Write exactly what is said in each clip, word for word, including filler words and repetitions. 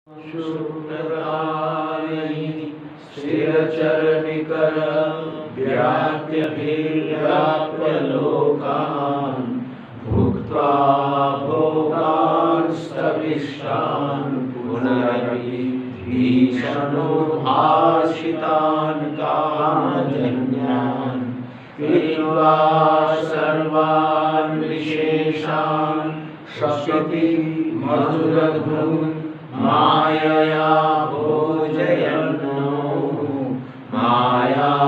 स्थिरचरनिकर व्याप्यभिव्याप्यलोकान् भुक्त्वा भोगांस्तविष्टान् पुनरपि भीषणोद्भासितान् कामजन्यान् पीत्वा सर्वान् विशेषान् शक्ति मधुरधुन् मायया भोजयन्नो माया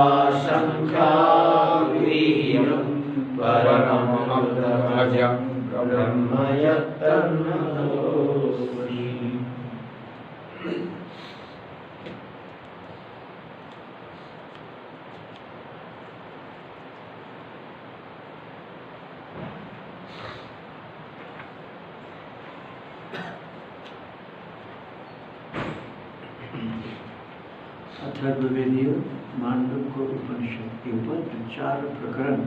संख्यावीर्यं परममग्रमजं ब्रह्म यत्तन्नतोऽस्मि। अथर्ववेदीय मांडव्य उपनिषद के ऊपर जो चार प्रकरण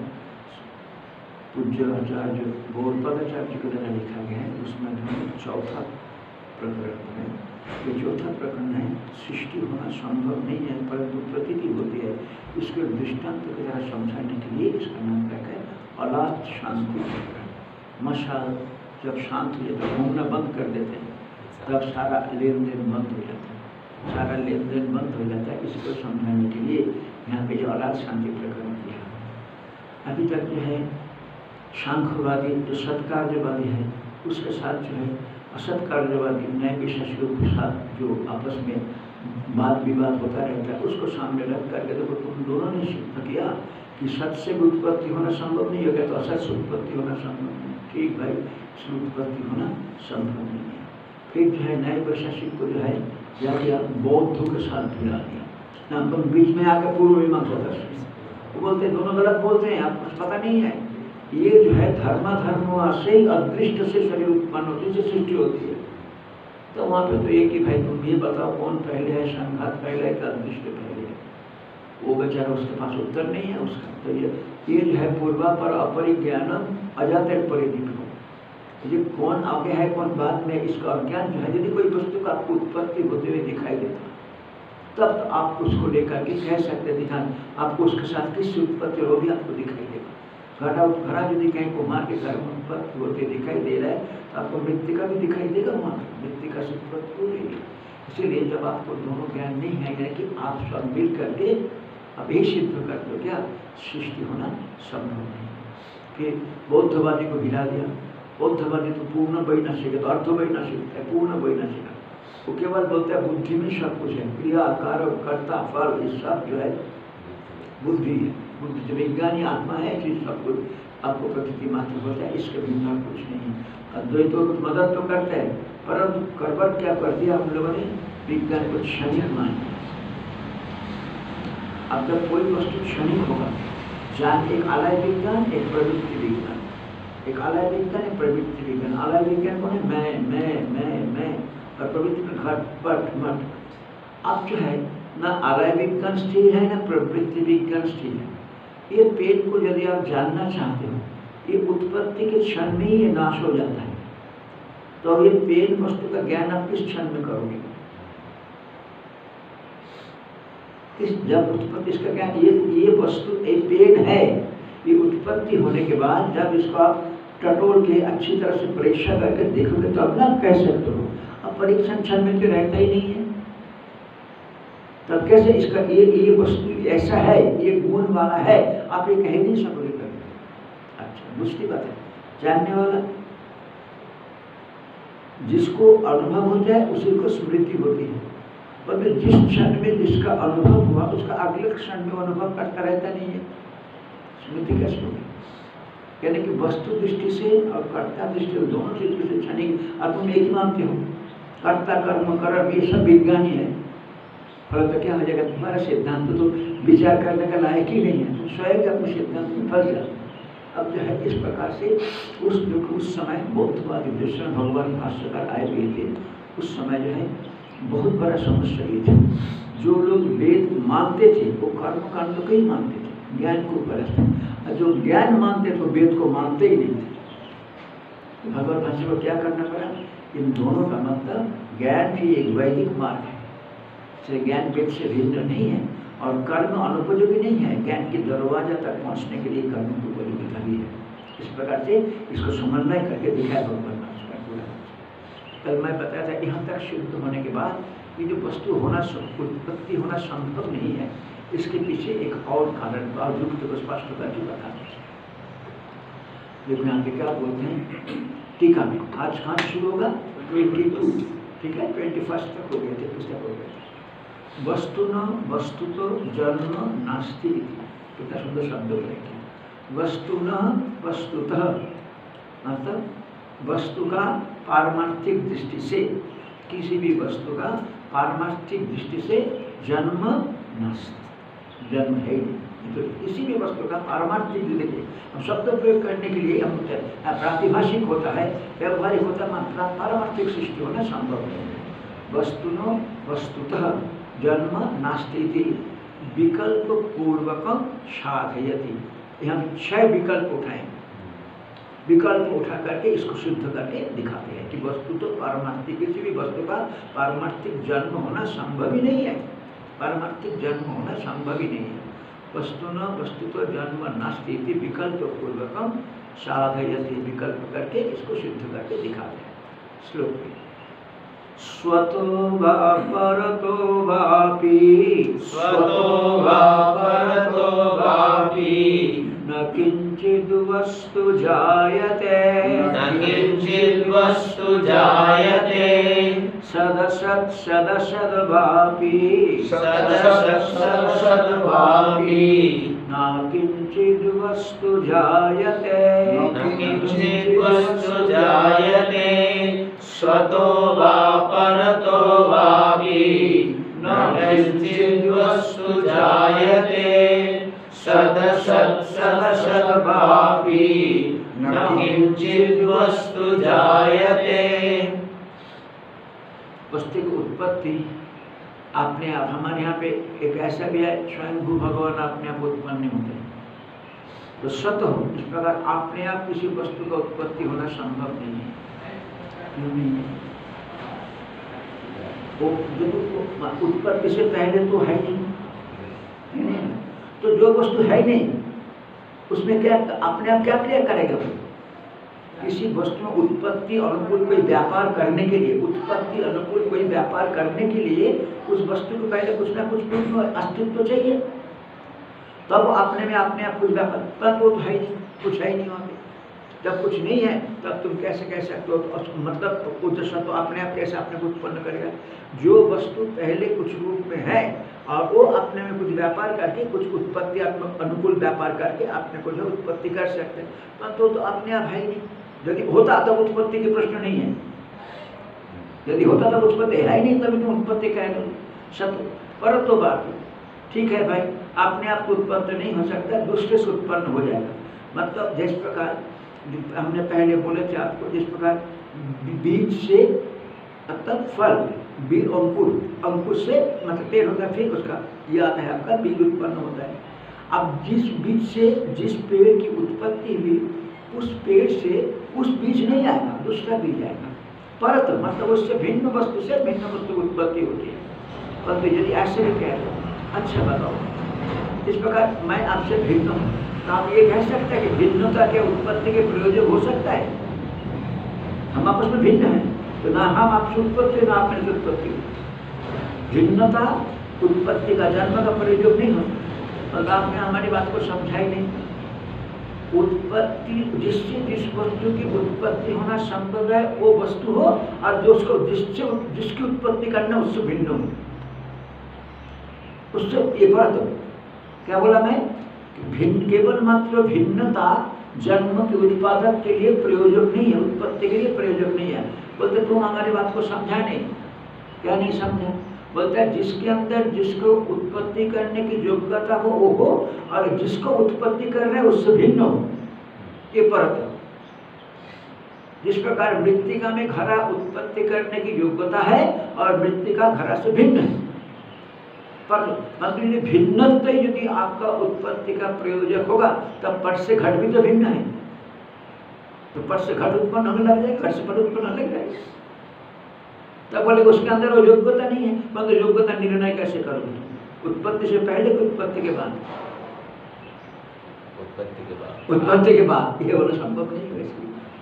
पूज्य आचार्य गौड़पादाचार्य के द्वारा लिखा गया है उसमें जो चौथा प्रकरण है। ये चौथा प्रकरण है सृष्टि होना संभव नहीं है परंतु प्रतीति होती है। इसके दृष्टांत के द्वारा समझाने के लिए इसका नाम रखा है अलाद शांति प्रकरण। मशाल जब शांत हो जाता है घूमना बंद कर देते हैं तब सारा लेन देन बंद हो जाता है सारा लेन देन बंद हो जाता है। इसको समझाने के लिए यहाँ पे जो अलाद शांति प्रकरण किया। अभी तक जो है सांख्यवादी जो सत्कार्यवादी है उसके साथ जो है असत्कार्यवादी न्याय विशेषज्ञों के साथ जो आपस में वाद विवाद होता रहता है उसको सामने रख करके देखो तुम दोनों ने सिद्ध किया कि सत्य से उत्पत्ति होना संभव नहीं हो गया तो असत से उत्पत्ति होना संभव नहीं। ठीक भाई इसमें उत्पत्ति होना संभव नहीं है। फिर जो है न्याय वैशेषिक को जो है या किया बौद्धों के साथ भिड़ा दिया ना तुम बीच में आकर पूर्व मीमांसा दर्शन वो बोलते हैं दोनों गलत बोलते हैं आपको पता नहीं है। ये जो है धर्मा धर्म से ही अदृष्ट से शरीर उत्पन्न होती है सृष्टि होती है। तो वहाँ पे तो एक ही भाई तुम ये बताओ कौन पहले है संघात पहले है अदृष्ट पहले है। वो बेचारा उसके पास उत्तर नहीं है उसका। तो ये ये जो है पूर्वा पर अपरिज्ञानम अजाते परिदीप ये कौन आगे है कौन बाद में इसका अज्ञान जो है। यदि कोई वस्तु का आपको उत्पत्ति होते हुए दिखाई देता तब तो आप उसको लेकर के कह सकते ध्यान आपको उसके साथ किससे उत्पत्ति हो भी आपको दिखाई देगा। घटा घड़ा यदि कहीं कुमार के घर में उत्पत्ति होते दिखाई दे रहा है तो आपको मृतिका भी दिखाई देगा वहाँ मृतिका से उत्पत्ति हो रही है। इसीलिए जब आपको दोनों ज्ञान नहीं है कि आप सब मिल करके आप यही सिद्ध करते हो क्या सृष्टि होना संभव नहीं। फिर बौद्धवादी को भिड़ा दिया। बौद्धवादी तो पूर्ण वैनाशिक है तो अर्थ वैनाशिक है पूर्ण वैनाशिक है। वो केवल बोलता है बुद्धि में सब कुछ है क्रिया कारक कर्ता फल ये सब जो है बुद्धि है। बुद्धि जो विज्ञानी आत्मा है कि सब कुछ आपको प्रकृति मात्र होता है इसके बिना कुछ नहीं। अद्वैत को मदद तो करता है परंतु करवट क्या कर दिया हम लोगों ने विज्ञान को क्षणिक मान। अब जब कोई वस्तु क्षणिक होगा जान एक आलय विज्ञान एक प्रवृत्ति विज्ञान एक आलय विज्ञान एक प्रवृत्ति विज्ञान। आलय विज्ञान कौन है मैं मैं मैं मैं और प्रवृत्ति में घट पट मट। अब जो है ना आलय विज्ञान स्थिर है ना प्रवृत्ति विज्ञान स्थिर है। ये पेड़ को यदि आप जानना चाहते हो ये उत्पत्ति के क्षण में ही ये नाश हो जाता है। तो ये पेड़ वस्तु का ज्ञान आप किस क्षण में करोगे किस जब उत्पत्ति इसका ज्ञान ये ये वस्तु एक पेड़ है ये उत्पत्ति होने के बाद जब इसको आप टटोल के अच्छी तरह से परीक्षा करके देखोगे तो अब ना कह सकते हो। अब परीक्षण क्षण में तो रहता ही नहीं है तब कैसे इसका ये ये वस्तु ऐसा है ये गुण वाला है आप ये कह नहीं सकोगे कभी। अच्छा दूसरी बात है जानने वाला जिसको अनुभव हो जाए उसी को स्मृति होती है पर जिस क्षण में जिसका अनुभव हुआ उसका अगले क्षण में अनुभव करता रहता नहीं है। स्मृति कैसे होगी यानी कि वस्तु दृष्टि से और कर्ता दृष्टि से दोनों दृष्टि से क्षणिक और तुम एक ही मानते हो कर्ता कर्म कर्म ये सब विज्ञानी है। फल तो क्या हो जाएगा तुम्हारा सिद्धांत तो विचार करने का लायक ही नहीं है तुम स्वयं अपने सिद्धांत में फंस जाते। अब जो है इस प्रकार से उस जो उस समय बौद्धवादी दर्शन भगवान भाष्यकार आए हुए थे उस समय जो है बहुत बड़ा समस्या ये थी। जो लोग वेद मानते थे वो कर्म कांड को ही मानते थे ज्ञान को परस्त और जो ज्ञान मानते थे वेद को मानते ही नहीं थे। भगवत भाष्य को क्या करना पड़ा इन दोनों का मतलब ज्ञान भी एक वैदिक मार्ग है, इसलिए ज्ञान वेद से भिन्न नहीं है और कर्म अनुपयोगी नहीं है। ज्ञान के दरवाजा तक पहुंचने के लिए कर्म की उपयोगिता भी है। इस प्रकार से इसको समन्वय करके दिखाया भगवान भास्कर पूरा। कल मैं बताया था यहाँ तक शुद्ध होने के बाद ये जो वस्तु होना उत्पत्ति होना संभव नहीं है, इसके पीछे एक और कारण और युक्त को स्पष्ट करके बताते हैं। लेकिन यहाँ पे क्या बोलते हैं टीका में, आज कहाँ शुरू होगा ट्वेंटी टू, ठीक है, ट्वेंटी फर्स्ट तक हो गए थे, पुस्तक हो गए। वस्तु न वस्तु तो जन्म नास्ति, कितना सुंदर शब्द बोलेंगे। वस्तु न वस्तुतः, मतलब वस्तु का पारमार्थिक दृष्टि से, किसी भी वस्तु का पारमार्थिक दृष्टि से जन्म नास्ति, जन्म है ही नहीं। तो किसी भी वस्तु का पारमार्थिक देखिए, हम शब्द प्रयोग करने के लिए हम प्रातिभाषिक होता है, व्यवहारिक होता है, पारमार्थिक सृष्टि होना संभव नहीं है। वस्तु न वस्तुतः जन्म नास्ति विकल्प पूर्वकम साधयति। हम छह विकल्प उठाएं, विकल्प उठा करके इसको सिद्ध करके दिखाते हैं कि वस्तु तो पारमार्थिक, किसी भी वस्तु का पारमार्थिक जन्म होना संभव ही नहीं है, पारमार्थिक जन्म होना संभव ही नहीं है। वस्तु न वस्तु तो जन्म नास्ति विकल्प पूर्वकम साधयति, विकल्प करके इसको सिद्ध करके दिखाते हैं। श्लोक में स्वतो वा परतो वापि, स्वतो वा परतो वापि न किंचिद् वस्तु जायते, न किंचिद् वस्तु जायते सदसत् सदसद्वापि, सदसत् सदसद्वापि न किंचिद् वस्तु जायते, न किंचिद् वस्तु जायते स्वतो वा परतो वापि न किंचिद् वस्तु जायते सदसत् सदसद्वापि न किंचिद् वस्तु जायते। वस्तु की उत्पत्ति अपने आप, हमारे यहाँ पे एक ऐसा भी है स्वयंभू भगवान अपने आप उत्पन्न नहीं होते, तो स्वतः इस प्रकार अपने आप किसी वस्तु का उत्पत्ति होना संभव नहीं है। क्यों नहीं है? वो जब उत्पत्ति से पहले तो है नहीं, नहीं, तो जो वस्तु है नहीं उसमें क्या अपने आप क्या क्रिया करेगा? किसी वस्तु में उत्पत्ति अनुकूल कोई व्यापार करने के लिए, उत्पत्ति अनुकूल कोई व्यापार करने के लिए उस वस्तु को पहले कुछ ना कुछ पूर्ण अस्तित्व चाहिए, तब अपने में अपने आप कुछ व्यापार, तब वो तो है ही नहीं, कुछ है ही नहीं वहाँ पे। जब कुछ नहीं है तब तुम कैसे कह सकते हो? तो मतलब उद्देश्य तो अपने आप कैसे अपने को उत्पन्न करेगा? जो वस्तु पहले कुछ रूप में है और वो अपने में कुछ व्यापार करके, कुछ उत्पत्ति अनुकूल व्यापार करके अपने को जो उत्पत्ति कर सकते हैं, परंतु तो, तो अपने आप है ही नहीं। यदि होता तब उत्पत्ति के प्रश्न नहीं है, यदि होता तब उत्पत्ति है ही नहीं, तभी तुम उत्पत्ति कह दो सत्य। पर तो बात ठीक है भाई, अपने आप तो उत्पन्न नहीं हो सकता, दूसरे से उत्पन्न हो जाएगा। मतलब जिस प्रकार हमने पहले बोले थे आपको, जिस प्रकार बीज से मतलब फल, बीज अंकुर, अंकुर से मतलब पेड़ होता है, फिर उसका ये आता है आपका बीज उत्पन्न होता है। अब जिस बीज से जिस पेड़ की उत्पत्ति हुई, उस पेड़ से उस बीज नहीं आएगा, दूसरा बीज आएगा। परत मतलब उससे भिन्न वस्तु से भिन्न वस्तु की उत्पत्ति होती है। परंतु यदि ऐसे भी कह रहे, अच्छा बताओ, इस प्रकार मैं आपसे भिन्न हूँ, तो आप ये कह सकते हैं कि भिन्नता के उत्पत्ति के प्रयोजक हो सकता है? हम आपस में भिन्न हैं, तो ना हम आपसे उत्पत्ति ना आप मेरे से उत्पत्ति हो। भिन्नता उत्पत्ति का, जन्म का प्रयोजक नहीं हो, और आपने हमारी बात को समझा ही नहीं। उत्पत्ति जिससे जिस वस्तु की उत्पत्ति होना संभव है वो वस्तु हो, और जो उसको जिससे जिसकी उत्पत्ति करना उससे भिन्न हो, उससे ये बात हो। क्या बोला मैं? भिन्न, केवल मात्र भिन्नता जन्म के उत्पादक के लिए प्रयोजक नहीं है, उत्पत्ति के लिए प्रयोजक नहीं है। बोलते तुम हमारी बात को समझा नहीं। क्या नहीं समझा? बोलता है जिसके अंदर जिसको उत्पत्ति करने की योग्यता हो वो हो, और जिसको उत्पत्ति कर रहे हैं उससे भिन्न हो, ये परत है। जिस प्रकार मृत्तिका में घड़ा उत्पत्ति करने की योग्यता है और मृत्तिका घड़ा से भिन्न है, पर यदि भिन्नता यदि आपका उत्पत्ति का प्रयोजक होगा तब पट से घट भी तो भिन्न है, तो पट से घट उत्पन्न होने लग जाएगा, घट से पट उत्पन्न होने लग जाएगा। तब बोले उसके अंदर वो योग्यता नहीं है। परंतु योग्यता निर्णय कैसे करोगे तुम? उत्पत्ति से पहले कि उत्पत्ति के बाद? उत्पत्ति के बाद। उत्पत्ति के बाद ये बोला संभव नहीं है।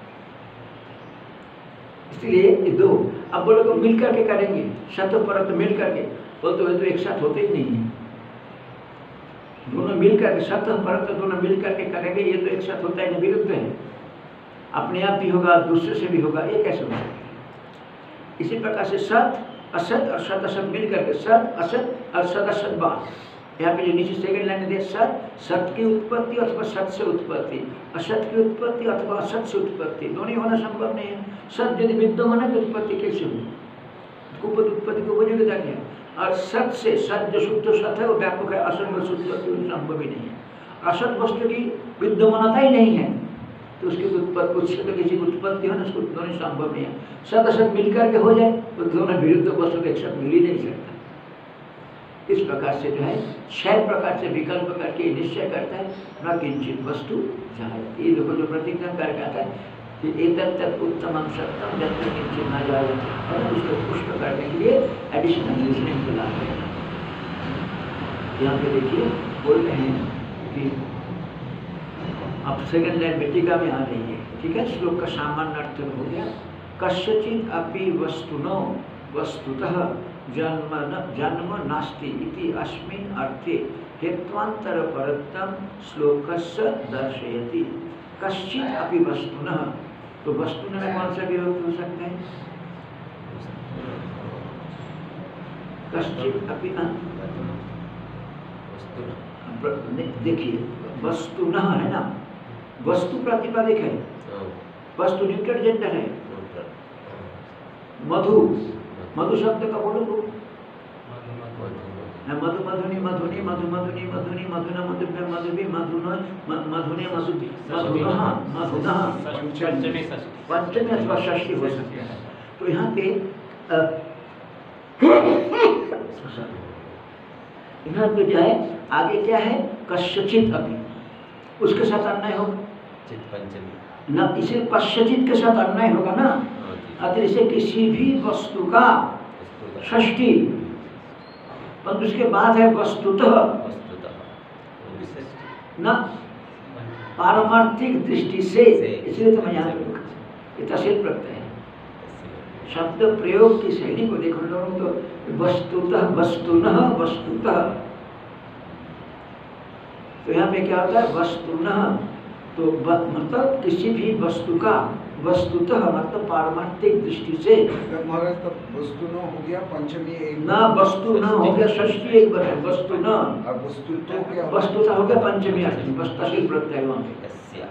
इसलिए ये दो अब बोले को मिल करके करेंगे, सत्य परत मिल करके, बोलते हुए तो एक साथ होते ही नहीं है। दोनों मिल करके सत्य परत दोनों मिल करके करेंगे, ये तो एक साथ होता है, विरुद्ध है। अपने आप भी होगा, दूसरे से भी होगा, ये कैसे हो सकता है? इसी प्रकार से सत असत और सत असत मिल करके सत असत और सत असत बात, यहाँ पे जो नीचे सेकंड लाइन दिया, सत सत की उत्पत्ति अथवा सत से उत्पत्ति, असत की उत्पत्ति अथवा असत से उत्पत्ति, दोनों होना संभव नहीं है। सत यदि विद्यमान है तो उत्पत्ति कैसे होगी? उत्पत्ति की उपयोगिता क्या है? और सत से सत जो शुद्ध सत है वो व्यापक है, असत वस्तु उत्पत्ति संभव ही नहीं है। असत वस्तु की विद्यमानता ही नहीं है तो उसकी उत्पत्ति उससे तो किसी की उत्पत्ति हो ना, उसको दोनों संभव नहीं है। सत असत मिल करके हो जाए तो दोनों विरुद्ध वस्तु एक साथ मिल ही नहीं सकता। इस प्रकार से जो है छह प्रकार से विकल्प करके निश्चय करता है, न किंचित वस्तु जायते। ये देखो जो प्रतिज्ञा करके आता है कि एतत् उत्तमं सत्यम यत्र किंचित न जायते, और उसको पुष्ट करने के लिए एडिशनल रीजनिंग को लाते हैं। यहाँ पे देखिए बोल रहे हैं कि अब सेकंड लाइन में टीका में आ रही है, ठीक है। श्लोक का सामान्य अर्थ हो गया, कस्यचित् अपि वस्तुनो वस्तुतः जन्म न जन्म नास्ति इति अस्मिन् अर्थे हेत्वांतर परत्तम श्लोकस्य दर्शयति। कश्चित् अपि वस्तुनः, तो वस्तुनः में कौन सा विरोध हो सकता है? कश्चित् अपि, देखिए वस्तुनः है ना, वस्तु प्रातिपदिक है, वस्तु न्यूट्रल जेंडर है। मधु, मधु शब्द का बोलो तो मधु मधुनी मधुनी मधु मधुनी मधुनी मधुना मधुभ्य मधुभी मधुन मधुने मधुभी मधुनः मधुनः पंचमी अथवा षष्ठी हो सकता है। तो यहाँ पे यहाँ पे जो है आगे क्या है, कस्यचित् अपि, उसके साथ अन्वय होगा न, इसे कस्यचित् के साथ अन्वय होगा ना, अतः इसे किसी भी वस्तु का षष्ठी, परंतु उसके बाद है वस्तुतः न पारमार्थिक दृष्टि से, इसलिए तो मैं यहाँ पे तहसील प्रत्यय है। शब्द प्रयोग की शैली को देखो लोगों तो वस्तुतः वस्तुनः वस्तुतः, तो यहाँ पे क्या होता है वस्तुनः, तो मतलब किसी भी वस्तु का, वस्तुतः मतलब पारमार्थिक दृष्टि से। महाराज तब वस्तु न हो गया पंचमी एक ना, वस्तु न हो गया षष्ठी एक बार है, वस्तु न, अब वस्तु तो क्या, वस्तुतः हो गया पंचमी अर्थी, वस्तुशील प्रत्यय वहाँ पे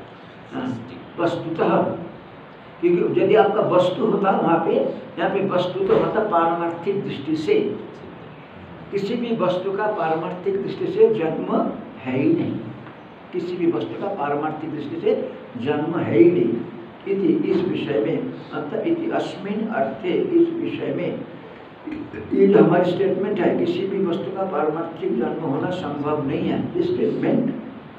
वस्तुतः, क्योंकि यदि आपका वस्तु होता वहाँ पे, यहाँ पे वस्तु तो मतलब पारमार्थिक दृष्टि से, किसी भी वस्तु का पारमार्थिक दृष्टि से जन्म है ही नहीं, किसी भी वस्तु का पारमार्थिक दृष्टि से जन्म है ही नहीं। इति इस विषय में, मतलब इति अस्मिन् अर्थे, इस विषय में, ये जो हमारी स्टेटमेंट है किसी भी वस्तु का पारमार्थिक जन्म होना संभव नहीं है, इस स्टेटमेंट,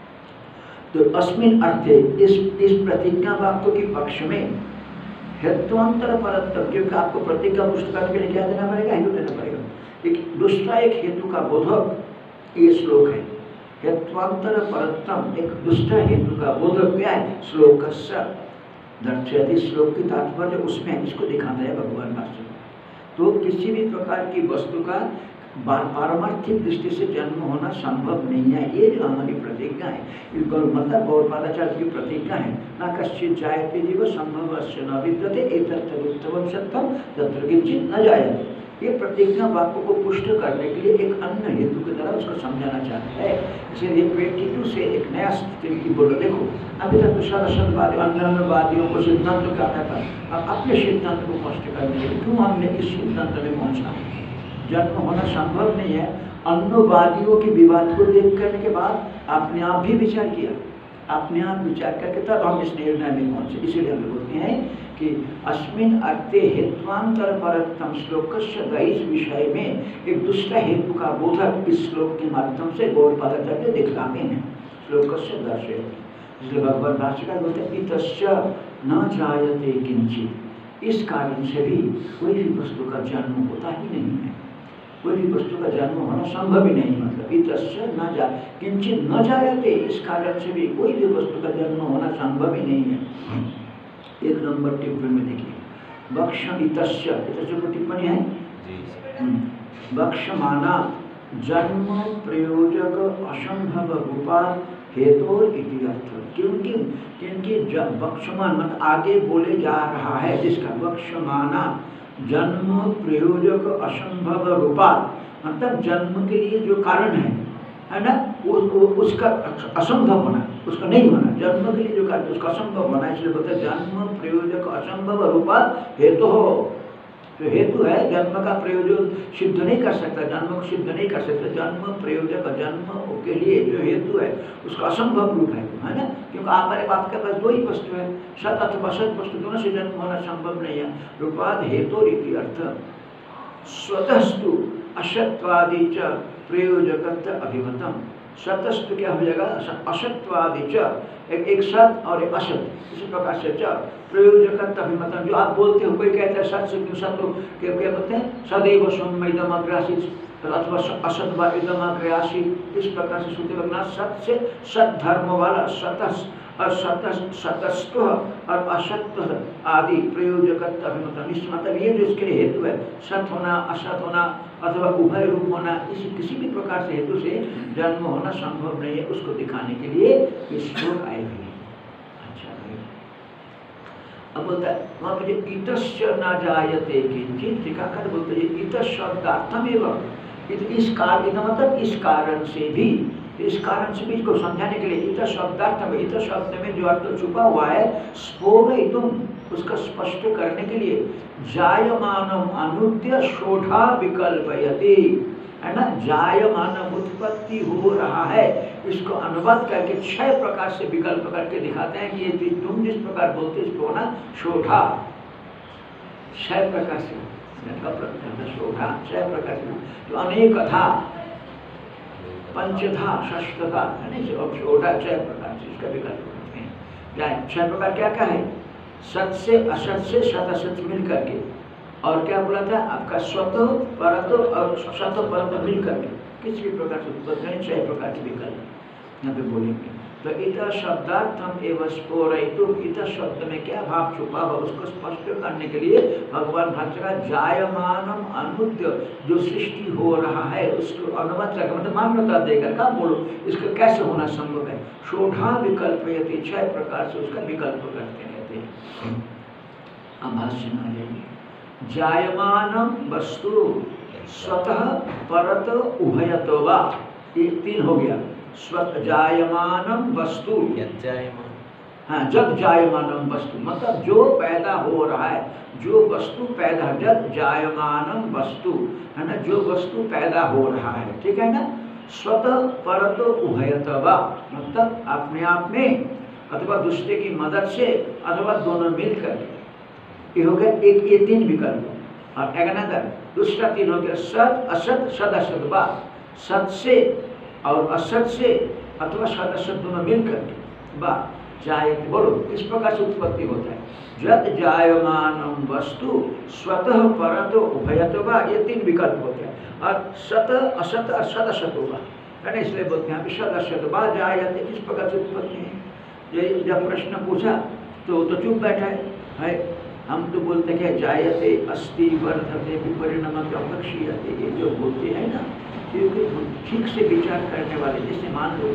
तो अस्मिन् अर्थे इस इस प्रतिज्ञा वाक्य के पक्ष में हेत्वांतर परत्तम, क्योंकि आपको प्रतिज्ञा पुष्ट करने के लिए क्या देना पड़ेगा, हेतु देना पड़ेगा। एक दूसरा एक हेतु का बोधक ये श्लोक है, हेत्वांतर परत्तम, एक दूसरा हेतु का बोधक क्या है, श्लोकस्य दर्शयति, श्लोक की तात्पर्य उसमें इसको दिखाता है भगवान भाष्य। तो किसी भी प्रकार की वस्तु का पारमार्थिक दृष्टि से जन्म होना संभव नहीं है, ये जो हमारी प्रतिज्ञा है, मतलब गौरपादाचार्य की प्रतिज्ञा है, न कश्चित् जायते जीव संभवस्य न विद्यते एतत् उत्तमं सत्यं तत्र किंचित् न जायते। ये प्रतिज्ञा वाक्य को पुष्ट करने के लिए एक अन्य हेतु की तरह उसको समझाना चाहता है। इसलिए ट्वेंटी टू से एक नया स्थिति बोलो, देखो अभी तक तो सरसदवादी अन्यवादियों को सिद्धांत का था, अब अपने सिद्धांत को पुष्ट करने के लिए क्यों हमने इस सिद्धांत में पहुँचना, जन्म होना संभव नहीं है। अन्यवादियों के विवाद को देख करने के बाद आपने आप भी विचार किया, अपने आप विचार करके तब हम इस निर्णय में पहुँचे। इसीलिए हम बोलते हैं कि अस्मिन् अर्थे हेत्वांतर परत्तम श्लोकस्य, इस विषय में एक दूसरा हेतु का बोधक इस श्लोक के माध्यम से गौरपादाचार्य दिखलाते हैं, श्लोकस्य दर्शयति। इसलिए भगवान भाष्यकार बोलते हैं इतस्य न जायते किंचित, इस कारण से भी कोई भी वस्तु का जन्म होता ही नहीं है, कोई भी वस्तु का जन्म होना संभव ही नहीं। मतलब इतस्य न जा किंचित न जायते, इस कारण से भी कोई भी वस्तु का जन्म होना संभव ही नहीं है। एक नंबर टिप्पणी में देखिए, वक्ष इतस्य, इतस्य को टिप्पणी है, वक्षमाना जन्म प्रयोजक असंभव रूपात हेतु इति अर्थ। क्योंकि क्योंकि वक्षमान मतलब आगे बोले जा रहा है जिसका वक्षमाना जन्म प्रयोजक असंभव रूपात, मतलब जन्म के लिए जो कारण है है ना, उस, उसका असंभव होना, उसका नहीं होना, जन्म के लिए जो कारण उसका असंभव होना, इसलिए बोलते हैं जन्म प्रयोजक असंभव रूपात हेतु हो। तो हेतु है, जन्म का प्रयोजन सिद्ध नहीं कर सकता, जन्म को सिद्ध नहीं कर सकता, जन्म प्रयोजक जन्म के लिए जो हेतु है उसका असंभव रूप है, है ना। क्योंकि आप आपके पास दो ही वस्तु है, सत अथवा असत वस्तु दोनों से जन्म होना संभव नहीं है। रूपाद हेतु रीति अर्थ स्वतस्तु असत्वादि च प्रयोजकत्व अभिमतम। सतस्तु क्या हो जाएगा, असत्वादि च, एक एक सत और एक असत, इसी प्रकार से च प्रयोजकत्व अभिमतम। जो आप बोलते हो, कोई कहता है सत से क्यों सत हो, क्या क्या बोलते हैं, सदैव सौम्य इदम अग्रासीत अथवा असत व इदम अग्रासीत, इस प्रकार से श्रुति लगना सत से सत धर्म वाला सतस और सतस्थ और असत्व आदि प्रयोजकत्व अभिमतम। इस मतलब ये जो इसके लिए हेतु है, सत होना असत होना अथवा उभय रूप होना, इसी किसी भी प्रकार से हेतु से जन्म होना संभव नहीं है, उसको दिखाने के लिए ये श्लोक आए हुए हैं। अच्छा, अब बोलता है वहाँ पर इतस्य न जायते किंचित, टीकाकार बोलते हैं इत शब्दार्थमेव, इस कारण मतलब इस कारण से भी, इस कारण से भी इसको समझाने के लिए इत शब्दार्थ में, इत शब्द में जो अर्थ छुपा हुआ है स्फोरयितुम, उसका स्पष्ट करने के लिए जायमानम अनुद्य शोधा विकल्पयति, है ना, जायमानम उत्पत्ति हो रहा है, इसको अनुवाद करके छह प्रकार से विकल्प करके दिखाते हैं कि ये तुम जिस प्रकार बोलते इसको ना शोधा, छह प्रकार से शोधा, छह प्रकार से, तो अनेक था, पंचधा, षष्ठधा, है ना, शोधा छह प्रकार से इसका विकल्प करते हैं। छह प्रकार क्या क्या है, सत से असत से सत असत मिल करके, और क्या बोला था आपका स्वत परत और सत परत मिल करके किसी भी प्रकार से उत्पत्ति, छह प्रकार के विकल्प यहाँ पे बोलेंगे। तो इत शब्दार्थम एवं स्फोरयितुम, इत शब्द में क्या भाव छुपा हुआ उसको स्पष्ट करने के लिए भगवान भाष्यकार जायमानम अनुद्य, जो सृष्टि हो रहा है उसको अनुवाद करके मतलब मान्यता देकर का बोलो इसका कैसे होना संभव है, शोधा विकल्प, यदि छह प्रकार से उसका विकल्प करते रहते हैं। अब भाष्य में आ जाएंगे, जायमानम वस्तु स्वतः परत उभयतो वा, ये तीन हो गया, स्वत जायमानम वस्तु, हाँ जब जायमानम वस्तु मतलब जो पैदा हो रहा है, जो वस्तु पैदा, जब जायमानम वस्तु है ना, जो वस्तु पैदा हो रहा है, ठीक है ना। स्वतः परत उभयतवा मतलब अपने आप में अथवा दूसरे की मदद से अथवा दोनों मिलकर, ये हो गया एक, ये तीन विकल्प। और अगनदर दूसरा तीन हो गया सत असत सद असत वा, सत से और असत से अथवा सत असत दोनों मिलकर बा जाय, बोलो इस प्रकार से उत्पत्ति होता है। जत जायमानम वस्तु स्वतः परत उभयत वा, ये तीन विकल्प होते हैं। और सत असत और सद असत होगा, है ना, इसलिए बोलते हैं सद असत वा जायते, किस प्रकार से उत्पत्ति है। ये जब प्रश्न पूछा तो तो चुप बैठा है, है? हम तो बोलते हैं जायते अस्ति वर्धते विपरिणमते अपक्षीयते, ये जो बोलते हैं ना, क्योंकि ठीक से विचार करने वाले, जैसे मान लो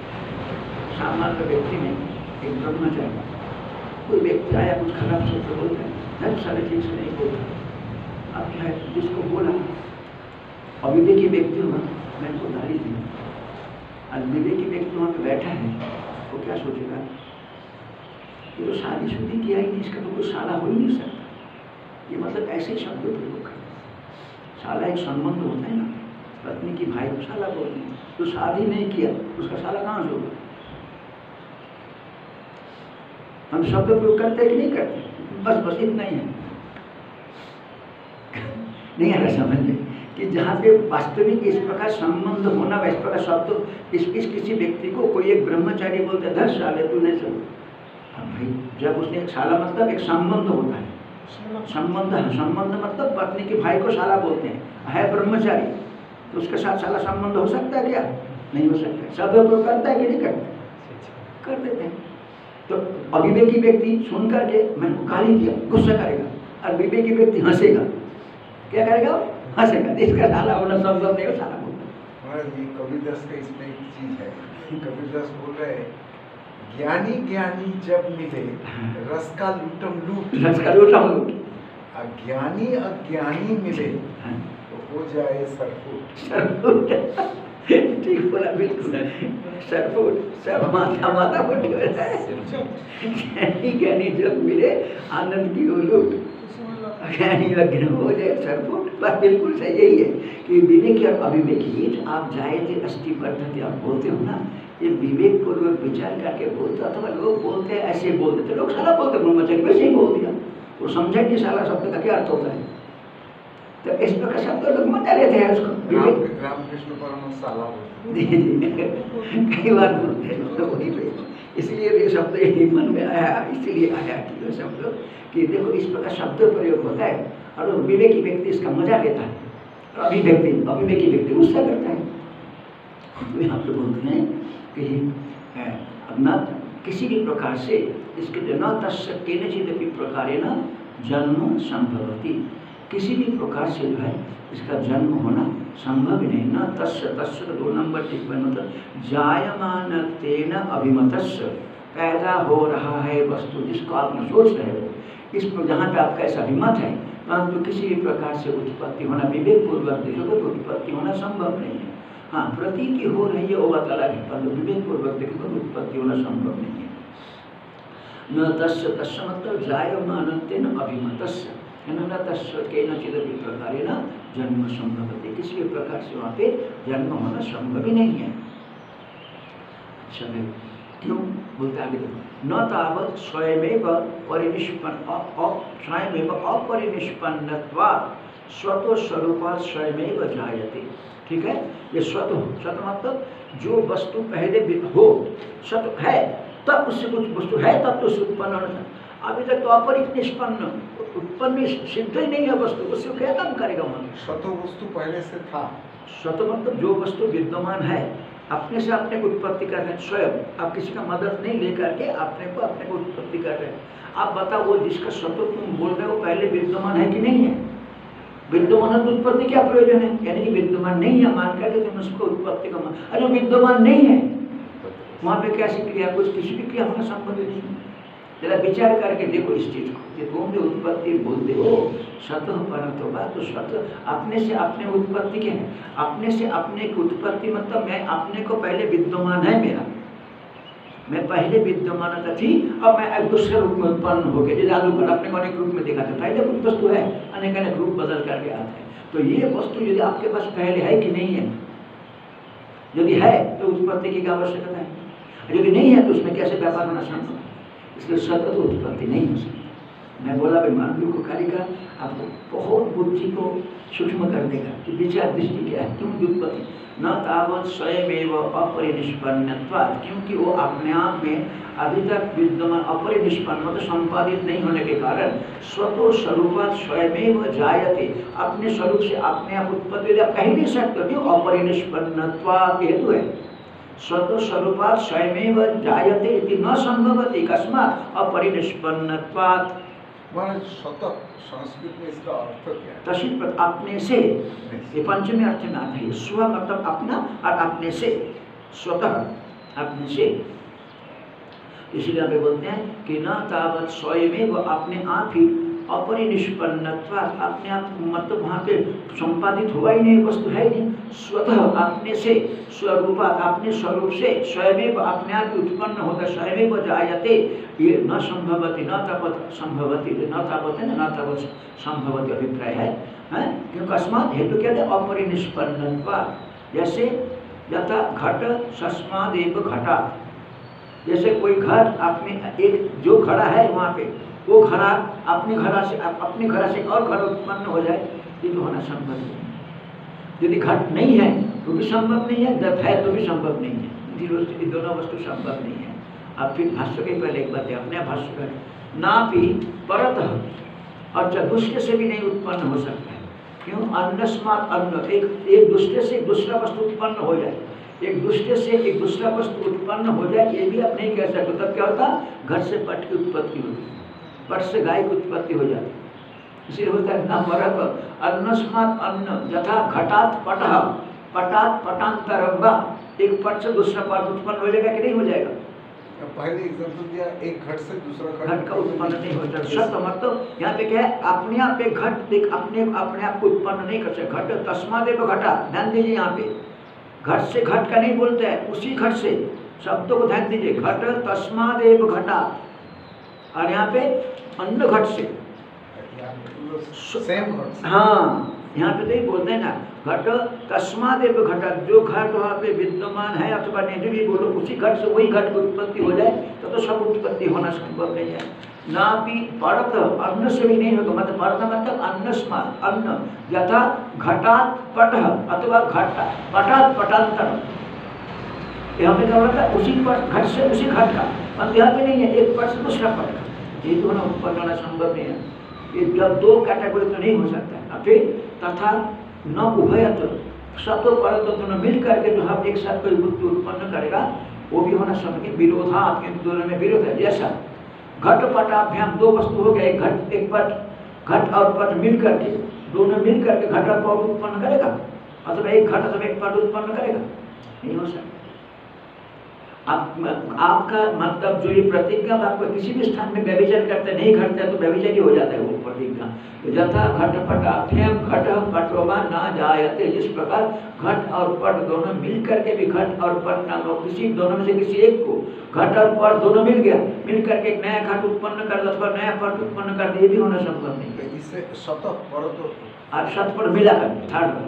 सामान्य व्यक्ति में एक ब्रह्मचारी, कोई व्यक्ति आया कुछ खराब सोच कर बोलता है, धन सारे ठीक से नहीं बोलता। अब क्या है, जिसको बोला अविवेकी व्यक्ति हुआ, मैं उनको गाली दी, और विवेकी व्यक्ति वहाँ पे बैठा है, वो क्या सोचेगा, ये तो शादीशुदी किया ही नहीं, इसका तो कोई साला हो ही नहीं सकता। ये मतलब ऐसे शब्द प्रयोग है। साला एक संबंध होता है ना, पत्नी की भाई को साला बोलते हैं, तो शादी नहीं किया उसका साला कहाँ से होगा। हम शब्द प्रयोग करते कि नहीं करते, बस बस इतना ही है। नहीं आ रहा समझ में कि जहाँ पे वास्तविक इस प्रकार संबंध होना, इस प्रकार शब्द इस किस किसी व्यक्ति को कोई एक ब्रह्मचारी बोलते है, दस साल है तू नहीं सब भाई, जब उसने एक साला मतलब एक संबंध होता है, संबंध है, संबंध मतलब पत्नी के भाई को साला बोलते हैं, है ब्रह्मचारी तो उसके साथ साला संबंध हो सकता है क्या? नहीं हो सकता। सब लोग करता है कि नहीं करता? कर देते हैं। तो अविवेकी व्यक्ति सुन करके मैंने गाली दिया गुस्सा करेगा, और विवेकी व्यक्ति हंसेगा। क्या करेगा? हंसेगा। इसका साला होना संभव नहीं हो, साला बोलता। महाराज ये कबीरदास का इसमें एक चीज है, कबीरदास बोल रहे हैं ज्ञानी ज्ञानी जब मिले रस का लूटम लूट, रस का लूटम लूट, अज्ञानी अज्ञानी मिले तो हो जाए सरफूट। सरफूट ठीक बोला, बिल्कुल सरफूट, सब माथा माथा फुट हो जाए। ज्ञानी ज्ञानी जब मिले आनंद की वो लूट, ज्ञानी अज्ञानी हो जाए सरफूट। बस बिल्कुल सही यही है कि विवेकी और अविवेकी आप जाए थे अस्थि पद्धति आप बोलते हो ना, ये विवेक पूर्वक विचार करके बोलते, अथवा लोग बोलते हैं ऐसे बोलते थे, लोग साला बोलते ब्रह्मचर्य में से ही बोल दिया, वो समझे कि साला शब्द का क्या अर्थ होता है। तो इस प्रकार शब्द लोग मजा लेते हैं उसको। रामकृष्ण परमहंस साला बोलते कई बार बोलते हैं तो वही पे, इसलिए ये शब्द यही मन में आया, इसलिए आया कि ये शब्द कि देखो इस प्रकार शब्द प्रयोग होता है और विवेकी व्यक्ति इसका मजा लेता है, और अभिव्यक्ति अभिवेकी व्यक्ति गुस्सा करता है। तो यहाँ पे बोलते हैं कि न किसी भी प्रकार से इसके न तस्य केनचिदपि प्रकारेण जन्म संभवति, किसी भी प्रकार से जो है इसका जन्म होना संभव ही नहीं। न तस्य, तस्य का दो नंबर टिप्पणी मतलब जायमानतेन अभिमतस्य, पैदा हो रहा है वस्तु जिसको आप न सोच रहे हो, इस पर जहाँ पे आपका ऐसा अभिमत है, परंतु तो किसी भी प्रकार से उत्पत्ति होना विवेक पूर्वक देखोगे तो उत्पत्ति होना संभव नहीं है। हाँ प्रतीति हो रही है वो बात अलग है, परंतु विवेक पूर्वक देखोगे तो उत्पत्ति होना संभव नहीं है। न तस्य, तस्य मतलब जायमानतेन अभिमतस्य, न तस्य केनचिदपि प्रकारेण जन्म संभवति, किसी भी प्रकार से वहाँ पे जन्म होना संभव ही नहीं है। अच्छा क्यों बोलते आगे देखो, न तावत् स्वयमेव परिनिष्पन्न स्वयमेव अपरिनिष्पन्नत्वात् स्वतो स्वरूपात् स्वयमेव जायते। ठीक है, ये स्वतो, स्वतो मतलब जो वस्तु पहले हो, स्वतो है तब उससे कुछ वस्तु है तब तो उससे उत्पन्न होना। अभी तक तो अपरिनिष्पन्न उत्पन्न सिद्ध ही नहीं है वस्तु, उससे क्या काम करेगा मन? स्वतो वस्तु पहले से था। स्वतो मतलब जो वस्तु विद्यमान है अपने से अपने को उत्पत्ति कर रहे हैं, स्वयं आप किसी का मदद नहीं लेकर के अपने को अपने को उत्पत्ति कर रहे हैं। आप बताओ वो जिसका स्वतो तुम बोल रहे हो पहले विद्यमान है कि नहीं है? विद्यमान है तो उत्पत्ति क्या प्रयोजन है? यानी कि विद्यमान नहीं है मान करके तुम उसको उत्पत्ति का मान, अरे विद्यमान नहीं है वहाँ पे कैसी क्रिया, कुछ किसी भी क्रिया होना संभव नहीं है। जरा विचार करके देखो इस चीज को कि तुम जो उत्पत्ति बोलते हो स्वतः परतो बा, तो स्वतः अपने से अपने उत्पत्ति के हैं, अपने से अपने की उत्पत्ति मतलब मैं अपने को पहले विद्यमान है मेरा, मैं पहले विद्यमानता थी अब मैं एक दूसरे रूप में उत्पन्न हो गया। जादूगर अपने को अनेक रूप में देखा था, पहले कुछ वस्तु है अनेक अनेक रूप बदल करके आते हैं। तो ये वस्तु यदि आपके पास पहले है कि नहीं है, यदि है तो उत्पत्ति की आवश्यकता है, यदि नहीं है तो उसमें कैसे व्यापार होना संभव? इसलिए सतत उत्पत्ति नहीं हो सकती। मैं बोला भाई मानवीय को कार्य का आपको बहुत बुद्धि को सूक्ष्म कर देगा कि विचार दृष्टि क्या है, क्यों उत्पत्ति न तावत् स्वयमेव अपरिनिष्पन्नत्वात्, क्योंकि वो अपने आप में अभी तक विद्यमान अपरिनिष्पन्न मतलब संपादित नहीं होने के कारण स्वतो स्वरूपात् स्वयमेव जायते, अपने स्वरूप से अपने आप उत्पत्ति आप कह नहीं सकते, क्यों? अपरिनिष्पन्नत्वात् हेतु है, स्वतो स्वरूपात् स्वयमेव जायते इति न संभवति, कस्मात्? अपरिनिष्पन्नत्वात्। महाराज स्वतः संस्कृत में इसका अर्थ क्या है? तसित अपने से, ये पंचमी अर्थ में आता है। स्व मतलब अपना और अपने से, स्वतः अपने से, इसीलिए आप बोलते हैं कि न तावत् स्वयमेव अपने आप ही अपरिनिष्पन्नत्वात्, अपने आप मतलब वहाँ पे संपादित हुआ ही नहीं, वस्तु है नहीं, स्वतः अपने से स्वरूपात् अपने स्वरूप से स्वयमेव अपने आप उत्पन्न होता स्वयमेव जायते, ये न संभवति न तावत् संभवति, न तावत् है न तावत् संभवति अभिप्राय है, हैं? क्यों? कस्मात् हेतु क्या है? अपरिनिष्पन्नत्वात्। जैसे यथा घट सस्मादेव घटात्, जैसे कोई घर अपने एक जो खड़ा है वहाँ पे वो घड़ा अपने घड़ा से अपने घड़ा से और घर उत्पन्न हो जाए, ये तो होना संभव नहीं। यदि घट नहीं है तो भी संभव नहीं है, जब है तो भी संभव नहीं है, ये दोनों वस्तु संभव नहीं है। अब फिर भाष्य के पहले एक बात है, अपने भाष्य का नापि परतः और चतुष्ट से भी नहीं उत्पन्न हो सकता है। क्यों? अन्नस्मात् अन्न, एक एक दूसरे से एक दूसरा वस्तु उत्पन्न हो जाए, एक दूसरे से एक दूसरा वस्तु उत्पन्न हो जाए, ये भी आप नहीं कह सकते। तब क्या होता? घट से पट की उत्पत्ति होती, पट से गाय की उत्पत्ति हो जाती। इसलिए होता है ना परत अन्नस्मात् अन्न यथा घटात् पटः पटात् पटान्तरंगा, एक पट से दूसरा पट उत्पन्न हो जाएगा कि नहीं हो जाएगा? पहले एग्जांपल दिया, एक घट से दूसरा घट का उत्पन्न नहीं हो जाता। शब्द मतलब यहाँ पे क्या है? अपने आप पे घट एक अपने अपने आप को उत्पन्न नहीं कर सकता। घट तस्मादेव घटा, ध्यान दीजिए यहाँ पे घट से घट का नहीं बोलते हैं, उसी घट से, शब्दों को ध्यान दीजिए। घट तस्मादेव घटा, और यहाँ पे अन्न घट से, सेम घट। हाँ, यहाँ पे तो ही बोलते हैं ना, घट तस्मादेव घटा, जो घट वहाँ पे विद्यमान है अथवा नहीं भी बोलो, उसी घट से वही घट की उत्पत्ति हो जाए तो तो सब उत्पत्ति होना संभव नहीं है। ना भी परत, अन्न से भी नहीं होगा। मतलब परत मतलब अन्नस्मात् अन्न यथा घटात् पटः अथवा घटा पटात् पटान्तर, यहाँ पे क्या हो रहा था? उसी घट से उसी घट का, मतलब यहाँ पे नहीं है एक पट से दूसरा पट का, ये दोनों उत्पन्न होना संभव नहीं है। ये जब दो कैटेगरी तो नहीं हो सकता है। फिर तथा न उभयत, शब्द परत दोनों मिल करके जो हम एक साथ कोई बुद्धि उत्पन्न करेगा वो भी होना संभव। विरोधात, क्योंकि दोनों में विरोध है। जैसा घट पटाभ्याम, दो वस्तु हो गए, घट एक पट, घट और पट मिल करके, दोनों मिल करके घट और पट उत्पन्न करेगा, अथवा एक घट अथवा एक पट उत्पन्न करेगा, नहीं हो सकता। आप आपका मतलब जो ये प्रतिज्ञा आपको किसी भी स्थान में व्यभिचार करते नहीं घटता तो व्यभिचारी हो जाता है वो प्रतिज्ञा। तो यथा घट पटाभ्याम घट पटोमा ना जायते, जिस प्रकार घट और पट दोनों मिल करके भी घट और पट नामक किसी दोनों में से किसी एक को, घट और पट दोनों मिल गया, मिल करके एक नया घट उत्पन्न कर अथवा नया पट उत्पन्न कर दे, ये भी होना संभव नहीं। तो इससे शतः परत और शत पर मिला कर थर्ड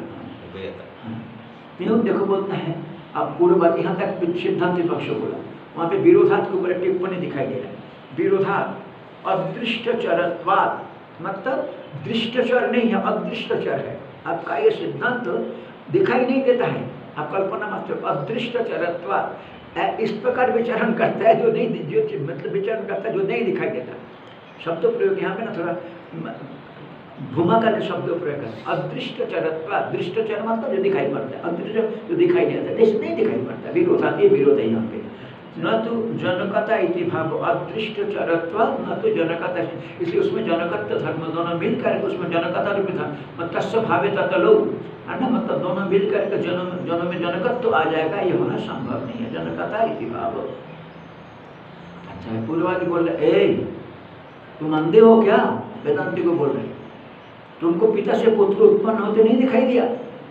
क्यों? देखो बोलता है अब पूर्व यहाँ तक सिद्धांत पक्ष बोला, वहाँ पे विरोधात के ऊपर टिप्पणी दिखाई दे रहा है। विरोधात अदृष्टचरत्वात्, मतलब दृष्टचर नहीं है, अदृष्टचर है। आपका ये सिद्धांत दिखाई नहीं देता है, आप कल्पना मात्र अदृष्टचरत्वात्, इस प्रकार विचरण करता है जो नहीं, जो मतलब विचरण करता है जो नहीं दिखाई देता। शब्द प्रयोग यहाँ पे ना थोड़ा भूमा का शब्द प्रयोग है। अदृष्टचरत्वा, दृष्टचर मतलब जो दिखाई पड़ता है, अदृष्ट जो दिखाई नहीं देता, जैसे नहीं दिखाई पड़ता, विरोधात, ये विरोध है यहाँ पे। न तो जनकता इति भाव, अदृष्टचरत्वा न तो जनकता, इसलिए उसमें जनकत्व धर्म दोनों मिल करके उसमें जनकता रूप धर्म तस्य भावे तत्लो है ना, मतलब दोनों मिल करके जन्म जन्म में जनकत्व आ जाएगा, ये होना संभव नहीं है। जनकता इति भाव। अच्छा, पूर्वादि बोल रहे ए तुम अंधे हो क्या? वेदांति को बोल रहे, तुमको पिता से पुत्र उत्पन्न होते नहीं दिखाई दिया?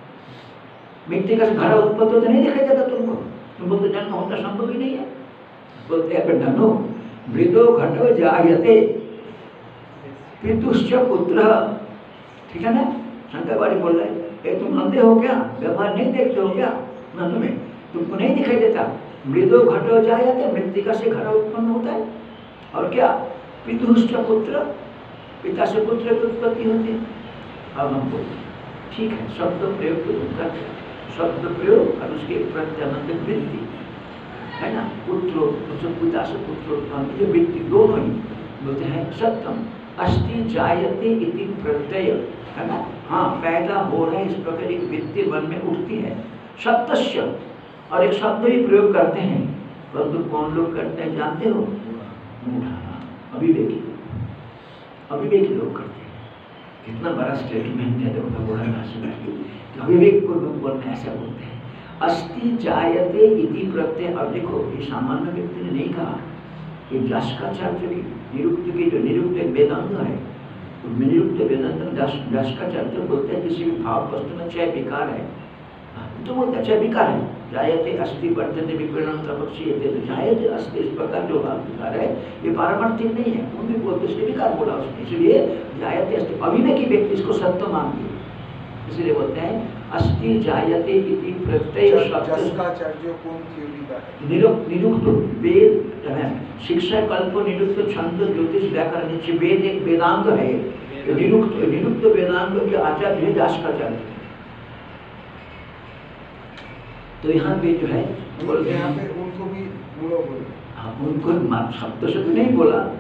मिट्टी का घर उत्पन्न होते नहीं दिखाई देता तुमको? तुमको तो जन्म होता संभव ही नहीं है। बोलते हैं धनो मृदो घटो जायते पितुश्च पुत्र, ठीक है ना? शंकरवाड़ी बोल रहे ए तुम अंधे हो क्या? व्यवहार नहीं देखते हो क्या? ना तुम्हें तुमको नहीं दिखाई देता? मृदो घटो जायते, मृत्तिका से घर उत्पन्न होता है, और क्या पितुश्च पुत्र, पिता से पुत्र की उत्पत्ति होती है। अब हम बोलते ठीक है, शब्द प्रयोग को तुम करते हैं, शब्द प्रयोग और उसके प्रत्यानंद वृत्ति है ना, पुत्र पिता से पुत्र उत्पन्न, ये वृत्ति दोनों ही बोलते हैं सत्यम अस्ति जायते इति प्रत्यय है ना। हाँ, पैदा हो रहा है, इस प्रकार एक वृत्ति मन में उठती है। सत्यस्य, और एक शब्द भी प्रयोग करते हैं, परंतु कौन लोग करते हैं जानते हो? अविवेकी, अविवेकी लोग करते हैं। कितना बड़ा स्टेटमेंट है देखो भगवान भाषण, अविवेक को लोग बोलते हैं, ऐसा बोलते हैं अस्ति जायते इति प्रत्यय। अब देखो ये सामान्य व्यक्ति ने नहीं कहा, ये व्यासकाचार्य की निरुक्त की जो निरुक्त वेदांत है, निरुक्त वेदांत में व्यासकाचार्य बोलते हैं किसी भी भाव वस्तु में चाहे विकार है तो बोलते हैं चाहे विकार है, जायते अस्ति वर्तते विपरीणम तपक्षीयते, तो जायते अस्ति इस प्रकार जो भाव विकार है ये पारमार्थिक नहीं है, वो भी बोलते इसलिए विकार बोला उसने, इसलिए जायते अस्ति। अविवेकी व्यक्ति इसको सत्य मानते हैं, इसलिए बोलते हैं अस्ति जायते इति प्रत्यय निरुक्त निरुक्त वेद शिक्षा कल्प निरुक्त छंद ज्योतिष व्याकरण, वेद एक वेदांग है, निरुक्त निरुक्त वेदांग के आचार्य है व्यासकाचार्य। तो यहाँ पे जो है यहाँ पे उनको भी बोला बोला, हाँ उनको शब्द से तो नहीं बोला,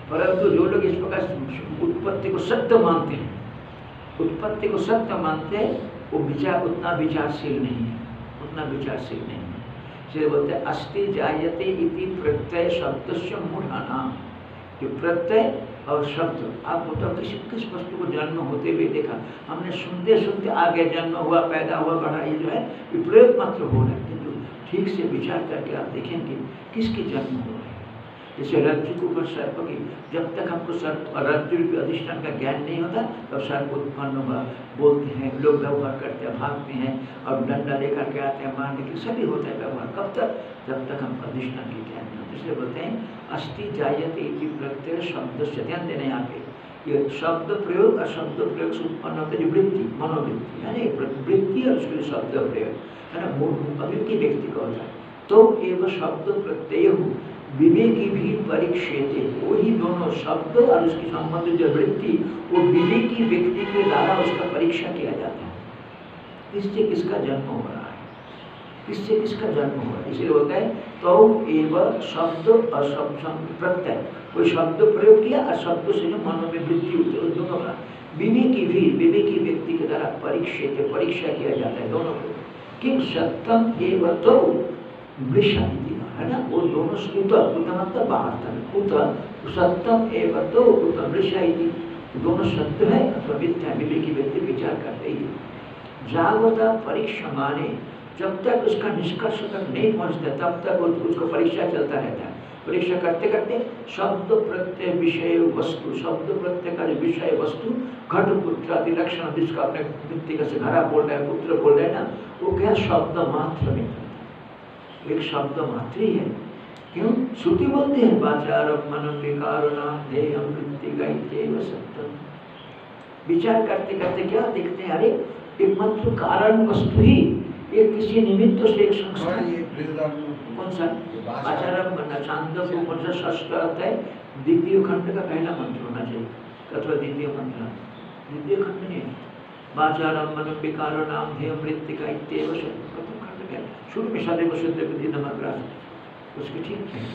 परंतु जो लोग इस प्रकार उत्पत्ति को सत्य मानते हैं, उत्पत्ति को सत्य मानते हैं, वो विचार उतना विचारशील नहीं है, उतना विचारशील नहीं है। इसलिए बोलते हैं अस्ति जायते इति प्रत्यय शब्दस्य मूढ़ानाम। कि प्रत्यय और शब्द, आप बताओ किस किस वस्तु को जन्म होते हुए देखा? हमने सुनते सुनते आगे जन्म हुआ, पैदा हुआ, बढ़ा, ये जो है ये प्रयोग मात्र हो रहा है, किंतु ठीक से विचार करके आप देखेंगे किसकी जन्म हो रहा है। जैसे रज्जु के ऊपर सर्प की, जब तक हमको सर्प रज्जु रूपी अधिष्ठान का ज्ञान नहीं होता तब सर्प उत्पन्न होगा, बोलते हैं, लोग व्यवहार करते हैं, भागते हैं और डंडा लेकर के आते हैं मारने के, सभी होता है व्यवहार। कब तक? जब तक हम अधिष्ठान की ज्ञान नहीं होता। इसलिए बोलते हैं अस्ति जायते इति प्रत्यय शब्द से, ध्यान देना यहाँ पे, ये शब्द प्रयोग और शब्द प्रयोग से उत्पन्न होता है जो वृत्ति, मनोवृत्ति है ना, वृत्ति और उसके लिए शब्द प्रयोग है ना, अभिमुखी व्यक्ति का होता है। तो एवं शब्द प्रत्यय विवेकी भी परीक्षेते, वही दोनों शब्द और उसकी संबंधित जो वृत्ति वो विवेकी व्यक्ति के द्वारा उसका परीक्षा किया जाता है, किससे किसका जन्म हो रहा है, किससे किसका जन्म हो रहा है। इसलिए होता है तो एवं शब्द और शब्द प्रत्यय, कोई शब्द प्रयोग किया और शब्द से जो मनो में वृत्ति होती है दोनों का विवेकी भी, विवेकी व्यक्ति के द्वारा परीक्षित परीक्षा किया जाता है दोनों को। किम सत्यम एवं तो वृषा है ना, वो दोनों उत उत मतलब बाहर था, उत सत्यम एवं तो उत वृषा दोनों सत्य है अथवा मिथ्या, विवेकी व्यक्ति विचार करते ही। जागवता परीक्षा माने, जब तक उसका निष्कर्ष तक नहीं पहुंचता तब तक उसको परीक्षा चलता रहता है। परीक्षा करते करते शब्द प्रत्यय विषय वस्तु, शब्द प्रत्यय का विषय वस्तु घट पुत्र आदि लक्षण, जिसका अपने व्यक्ति का से घरा बोल रहा है, पुत्र बोल रहे हैं ना, वो क्या शब्द मात्र में, एक शब्द मात्र ही है। क्यों? श्रुति बोलते हैं वाचारम मनम विकारणम ध्येयम वृत्तिगैत्येव सत्यम। विचार करते करते क्या देखते हैं, अरे एक मात्र कारण वस्तु ही, एक किसी निमित्त से एक संस्था, कौन सा वाचारम छांदोग्य उपनिषद षष्ठ अध्याय द्वितीय खंड का पहला मंत्र होना चाहिए, अथवा द्वितीय मंत्र, द्वितीय खंड नहीं, वाचारम मनम विकारणम ध्येयम वृत्तिगैत्येव सत्यम, शुरू में शादी को शुद्ध बुद्धि नमग्रास उसके ठीक है।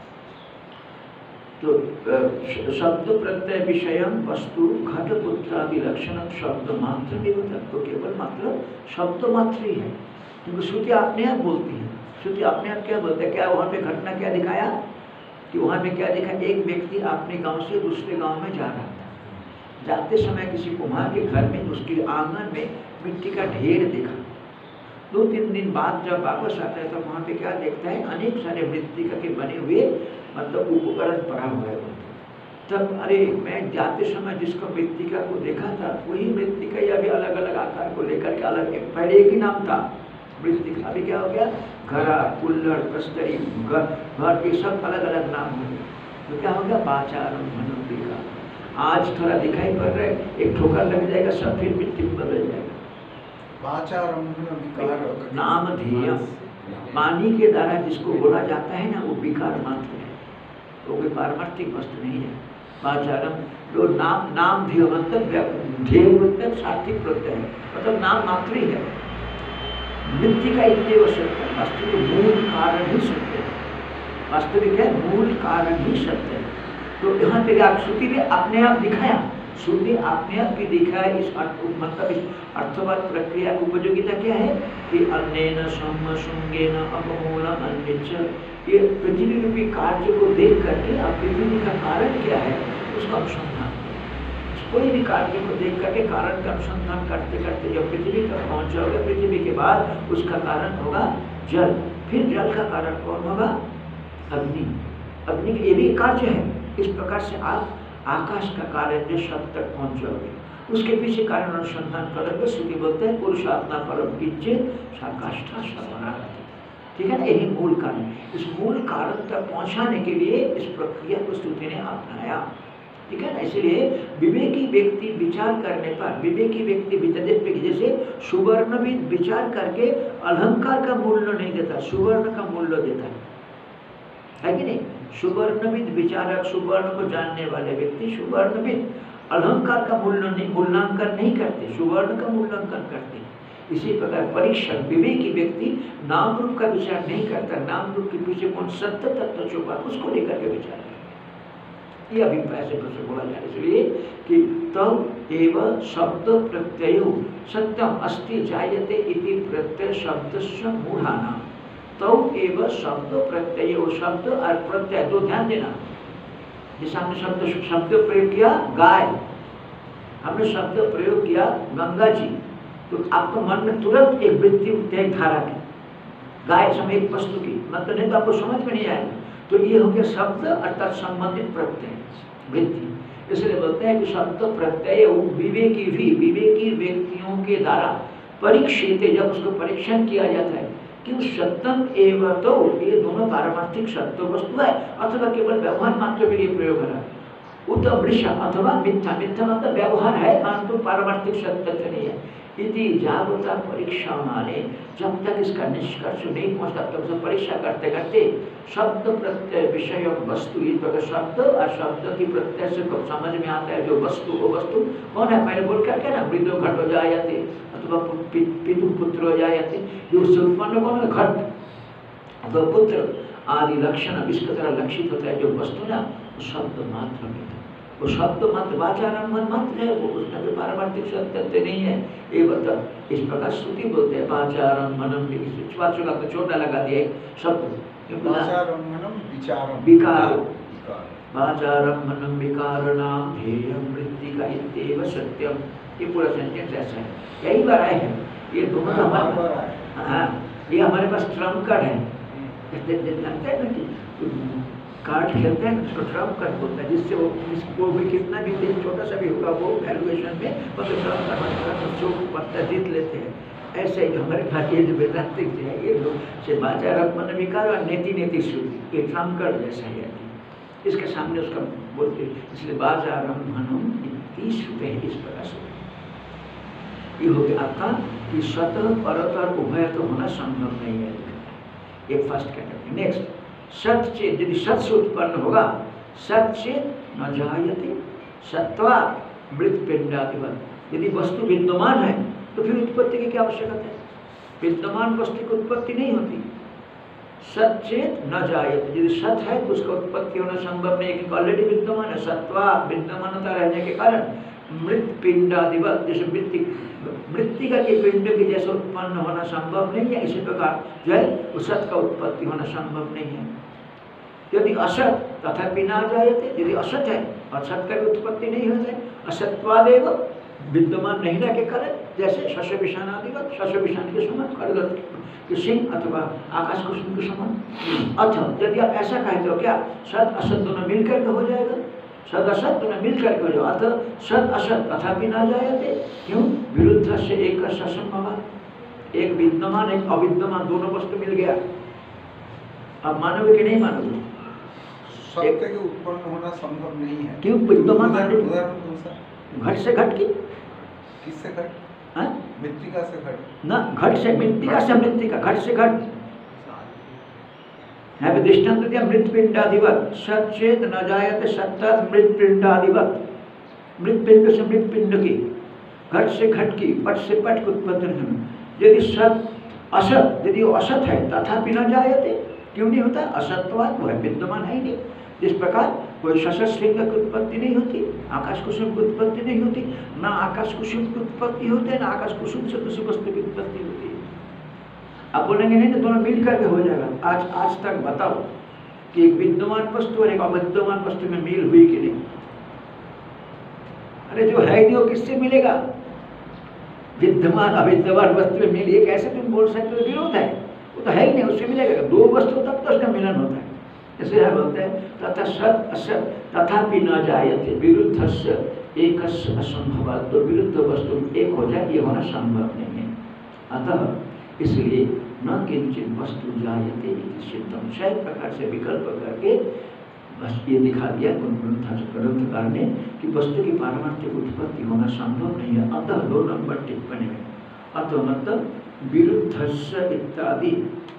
तो शब्द प्रत्यय विषय वस्तु घट पुत्रादि लक्षण शब्द मात्र भी होता है, तो केवल मात्र शब्द मात्र ही है, क्योंकि श्रुति अपने आप बोलती है। श्रुति अपने आप क्या बोलते हैं? क्या वहाँ पे घटना क्या दिखाया कि वहाँ पे क्या दिखा, एक व्यक्ति अपने गांव से दूसरे गांव में जा रहा था, जाते समय किसी कुम्हार के घर में उसके आंगन में मिट्टी का ढेर देखा। दो तीन दिन बाद जब वापस आता है तो वहाँ पे क्या देखता है, अनेक सारे मृत्तिका के बने हुए मतलब उपकरण पड़ा हुआ है। तब अरे मैं जाते समय जिसको मृत्तिका को देखा था वही मृत्तिका या भी अलग अलग आकार को लेकर के अलग, पहले एक ही नाम था मृत्तिका, अभी क्या हो गया, घड़ा, कुल्लड़, कस्तरी, घर, ये सब अलग अलग नाम हो गए। तो क्या हो गया, वाचारम मनोविका। आज थोड़ा दिखाई पड़ रहा है, एक ठोकर लग जाएगा सब फिर मिट्टी में बदल जाएगा। नाम ध्येय, वाणी के द्वारा जिसको बोला जाता है ना वो विकार मात्र है, तो कोई पारमार्थिक वस्तु नहीं है। वाचारम जो नाम, नाम ध्येय मतलब ध्येय मतलब सार्थिक प्रत्यय है, मतलब नाम मात्र ही है। मृत्यु का इतने सत्य, वास्तविक मूल कारण ही सत्य है, वास्तविक है मूल कारण ही सत्य है। तो यहाँ पे आप श्रुति ने अपने आप दिखाया, श्रुति अपने आप भी देखा है। इस अर्थ मतलब इस अर्थवाद प्रक्रिया की उपयोगिता क्या है कि अन्येन सम शुंगेन अपमूलम अन्यच्च, ये पृथ्वी रूपी कार्य को देख करके आप पृथ्वी का कारण क्या है उसका अनुसंधान, कोई भी कार्य को देख करके कारण का अनुसंधान करते करते जब पृथ्वी तक पहुँच जाओगे, पृथ्वी के बाद उसका कारण होगा जल, फिर जल का कारण कौन होगा, अग्नि। अग्नि का ये भी कार्य है। इस प्रकार से आप आकाश का कारण जो शब्द तक पहुंच जाओगे, उसके पीछे कारण अनुसंधान करोगे। श्रुति बोलते हैं पुरुषात्मा परम किंचित साकाष्ठा सवना, ठीक है ना, यही मूल कारण। इस मूल कारण तक पहुंचाने के लिए इस प्रक्रिया को श्रुति ने अपनाया, ठीक है ना। इसलिए विवेकी व्यक्ति विचार करने पर, विवेकी व्यक्ति जैसे सुवर्णविद विचार करके अलंकार का मूल्य नहीं देता, सुवर्ण का मूल्य देता है, है कि नहीं। सुवर्णविद विचारक, सुवर्ण को जानने वाले व्यक्ति सुवर्णविद अलंकार का मूल्य नहीं, मूल्यांकन नहीं करते, सुवर्ण का मूल्यांकन करते। इसी प्रकार परीक्षण विवेकी व्यक्ति नाम रूप का विचार नहीं करता, नाम रूप के पीछे कौन सत्य तत्व छुपा उसको लेकर के विचार करता। ये अभिप्राय से कुछ बोला जाए, इसलिए कि तब एवं शब्द प्रत्यय सत्यम अस्ति जायते इति प्रत्यय शब्दस्य मूढ़ाना। तब एवं शब्द प्रत्यय, शब्द और प्रत्यय दो ध्यान देना। जैसे हमने शब्द शब्द प्रयोग किया गाय, हमने शब्द प्रयोग किया गंगा जी, तो आपको मन में तुरंत एक वृत्ति उठती है धारा की, गाय समय एक वस्तु की, मतलब नहीं तो आपको समझ में नहीं आएगा। तो ये हो गया शब्द अर्थात संबंधित प्रत्यय वृत्ति। इसलिए बोलते हैं कि शब्द प्रत्यय विवेकी भी विवेकी व्यक्तियों के द्वारा परीक्षित, जब उसको परीक्षण किया जाता है कि सत्यम एवं तो ये दोनों पारमार्थिक सत्य वस्तु है अथवा केवल व्यवहार मात्र के लिए प्रयोग है, उत वृषा अथवा मिथ्या, मिथ्या मतलब व्यवहार है परंतु पारमार्थिक सत्य नहीं है। इति जागरूकता परीक्षा माने, जब तक इसका निष्कर्ष नहीं पहुंचता तब तक परीक्षा करते करते शब्द प्रत्यय विषय वस्तु, इस प्रकार शब्द और शब्द की प्रत्यय से समझ में आता है जो वस्तु, वो वस्तु कौन है पहले बोल करके ना, वृद्धो घट हो जाते अथवा पितु पुत्र हो जाते, जो उससे उत्पन्न कौन है घट अथवा पुत्र आदि लक्षण इसके तरह लक्षित होता है जो वस्तु ना, शब्द मात्र में, वो शब्द मात्र वाचारंभन मात्र है, वो उसमें भी पारमार्थिक सत्य नहीं है। ये बता इस प्रकार श्रुति बोलते हैं वाचारंभनम, वाचक आपने छोटा लगा दिया एक शब्द वाचारंभनम विचारम विकार, वाचारंभनम विकारणाम ध्येयम वृत्तिका इत्येव सत्यम, ये पूरा सेंटेंस ऐसा है, यही बार आए हैं ये दोनों हमारे। हाँ, ये हमारे पास ट्रम्प कार्ड है, जानते हैं ना कि कार्ड खेलते हैं उसको ट्रम्प कार्ड बोलता है, जिससे वो इसको भी कितना भी दिन छोटा सा भी होगा वो वैल्यूएशन में मतलब ट्रम्प कार्ड जो पत्ता जीत लेते हैं। ऐसे ही हमारे भारतीय जो वेदांतिक जो है ये लोग से बाचारंभन विकार और नेति नेति श्रुति, ये ट्रम्प कार्ड जैसा ही है, इसके सामने उसका बोलते हैं, इसलिए बाचारंभनम इति श्रुति है। इस प्रकार से ये हो गया आपका कि स्वतः परत और उभय तो होना संभव नहीं है, ये फर्स्ट कैटेगरी। नेक्स्ट सत चेत, यदि सत से उत्पन्न होगा, सत चेत न जायते सत्वा मृत पिंडादिवत, यदि वस्तु विद्यमान है तो फिर उत्पत्ति की क्या आवश्यकता है, विद्यमान वस्तु की उत्पत्ति नहीं होती। सत चेत न जायते, यदि सत है तो उसका उत्पत्ति होना संभव नहीं, क्योंकि ऑलरेडी विद्यमान है, सत्वा विद्यमानता रहने के कारण मृत पिंडादिवत, जैसे मृत्यु मृतिका के पिंड के जैसे उत्पन्न होना संभव नहीं है, इसी प्रकार जो है उस सत का उत्पत्ति होना संभव नहीं है। यदि असत तथापि ना जायते, यदि असत है असत का भी उत्पत्ति नहीं हो जाए, असत्वादेव विद्यमान नहीं रहने के कारण, जैसे शस्य विषाण आदिवत, शस्य विषाण के समान, खड़गत के सिंह अथवा आकाश कुसुम के समान। अथवा यदि आप ऐसा कहते हो क्या सत असत दोनों मिलकर के हो जाएगा, सद असत दोनों मिलकर के हो जाओ, अतः सद असत तथापि ना जायते, क्यों विरुद्ध से एक असंभव, एक विद्यमान एक अविद्यमान दोनों वस्तु मिल गया। अब मानोगे कि नहीं मानोगे, सत्य के उत्पन्न होना संभव नहीं है, क्यों विद्यमान उदाहरण घट से घट की, किससे घट, मृत्तिका से घट, ना घट से मृत्तिका से मृत्तिका, घट से घट है भी दृष्टांत दिया मृत पिंडादिवत, सत चेत न जायते सत्तात् मृत पिंडादिवत, मृत पिंड से मृत पिंड की, घट से घट की, पट से पट की उत्पत्ति। यदि सत असत, यदि वो असत है तथापि न जायते, क्यों नहीं होता, असत्वात् वह विद्यमान है ही नहीं। जिस प्रकार कोई सशस्त्र की उत्पत्ति नहीं होती, आकाश कुसुम की उत्पत्ति नहीं होती, ना आकाश कुसुम की उत्पत्ति होती है, ना आकाश कुसुम से किसी वस्तु की उत्पत्ति होती है। आप बोलेंगे नहीं तो दोनों मिल करके हो जाएगा। आज आज तक बताओ कि एक विद्यमान वस्तु और एक अविद्यमान वस्तु में मिल हुई कि नहीं? अरे जो है नहीं वो किससे मिलेगा? विद्यमान अविद्यमान वस्तु में मिल, ये कैसे तुम बोल सकते हो विरोध है? वो तो है ही नहीं, उससे मिलेगा। दो वस्तु तब तो उसका मिलन होता है। जैसे हम बोलते हैं तथा सत असत तथापि न जायते विरुद्धस्य एकस्य असंभवात्, तो विरुद्ध वस्तु एक हो जाए ये होना संभव नहीं है। अतः इसलिए न किंचित वस्तु जायते इति सिद्धम, छह प्रकार से विकल्प करके बस ये दिखा दिया ग्रंथकार ने कि वस्तु की पारमार्थिक उत्पत्ति होना संभव नहीं है। अतः दो नंबर टिप्पणी में अतः मतलब विरुद्धस्य इत्यादि,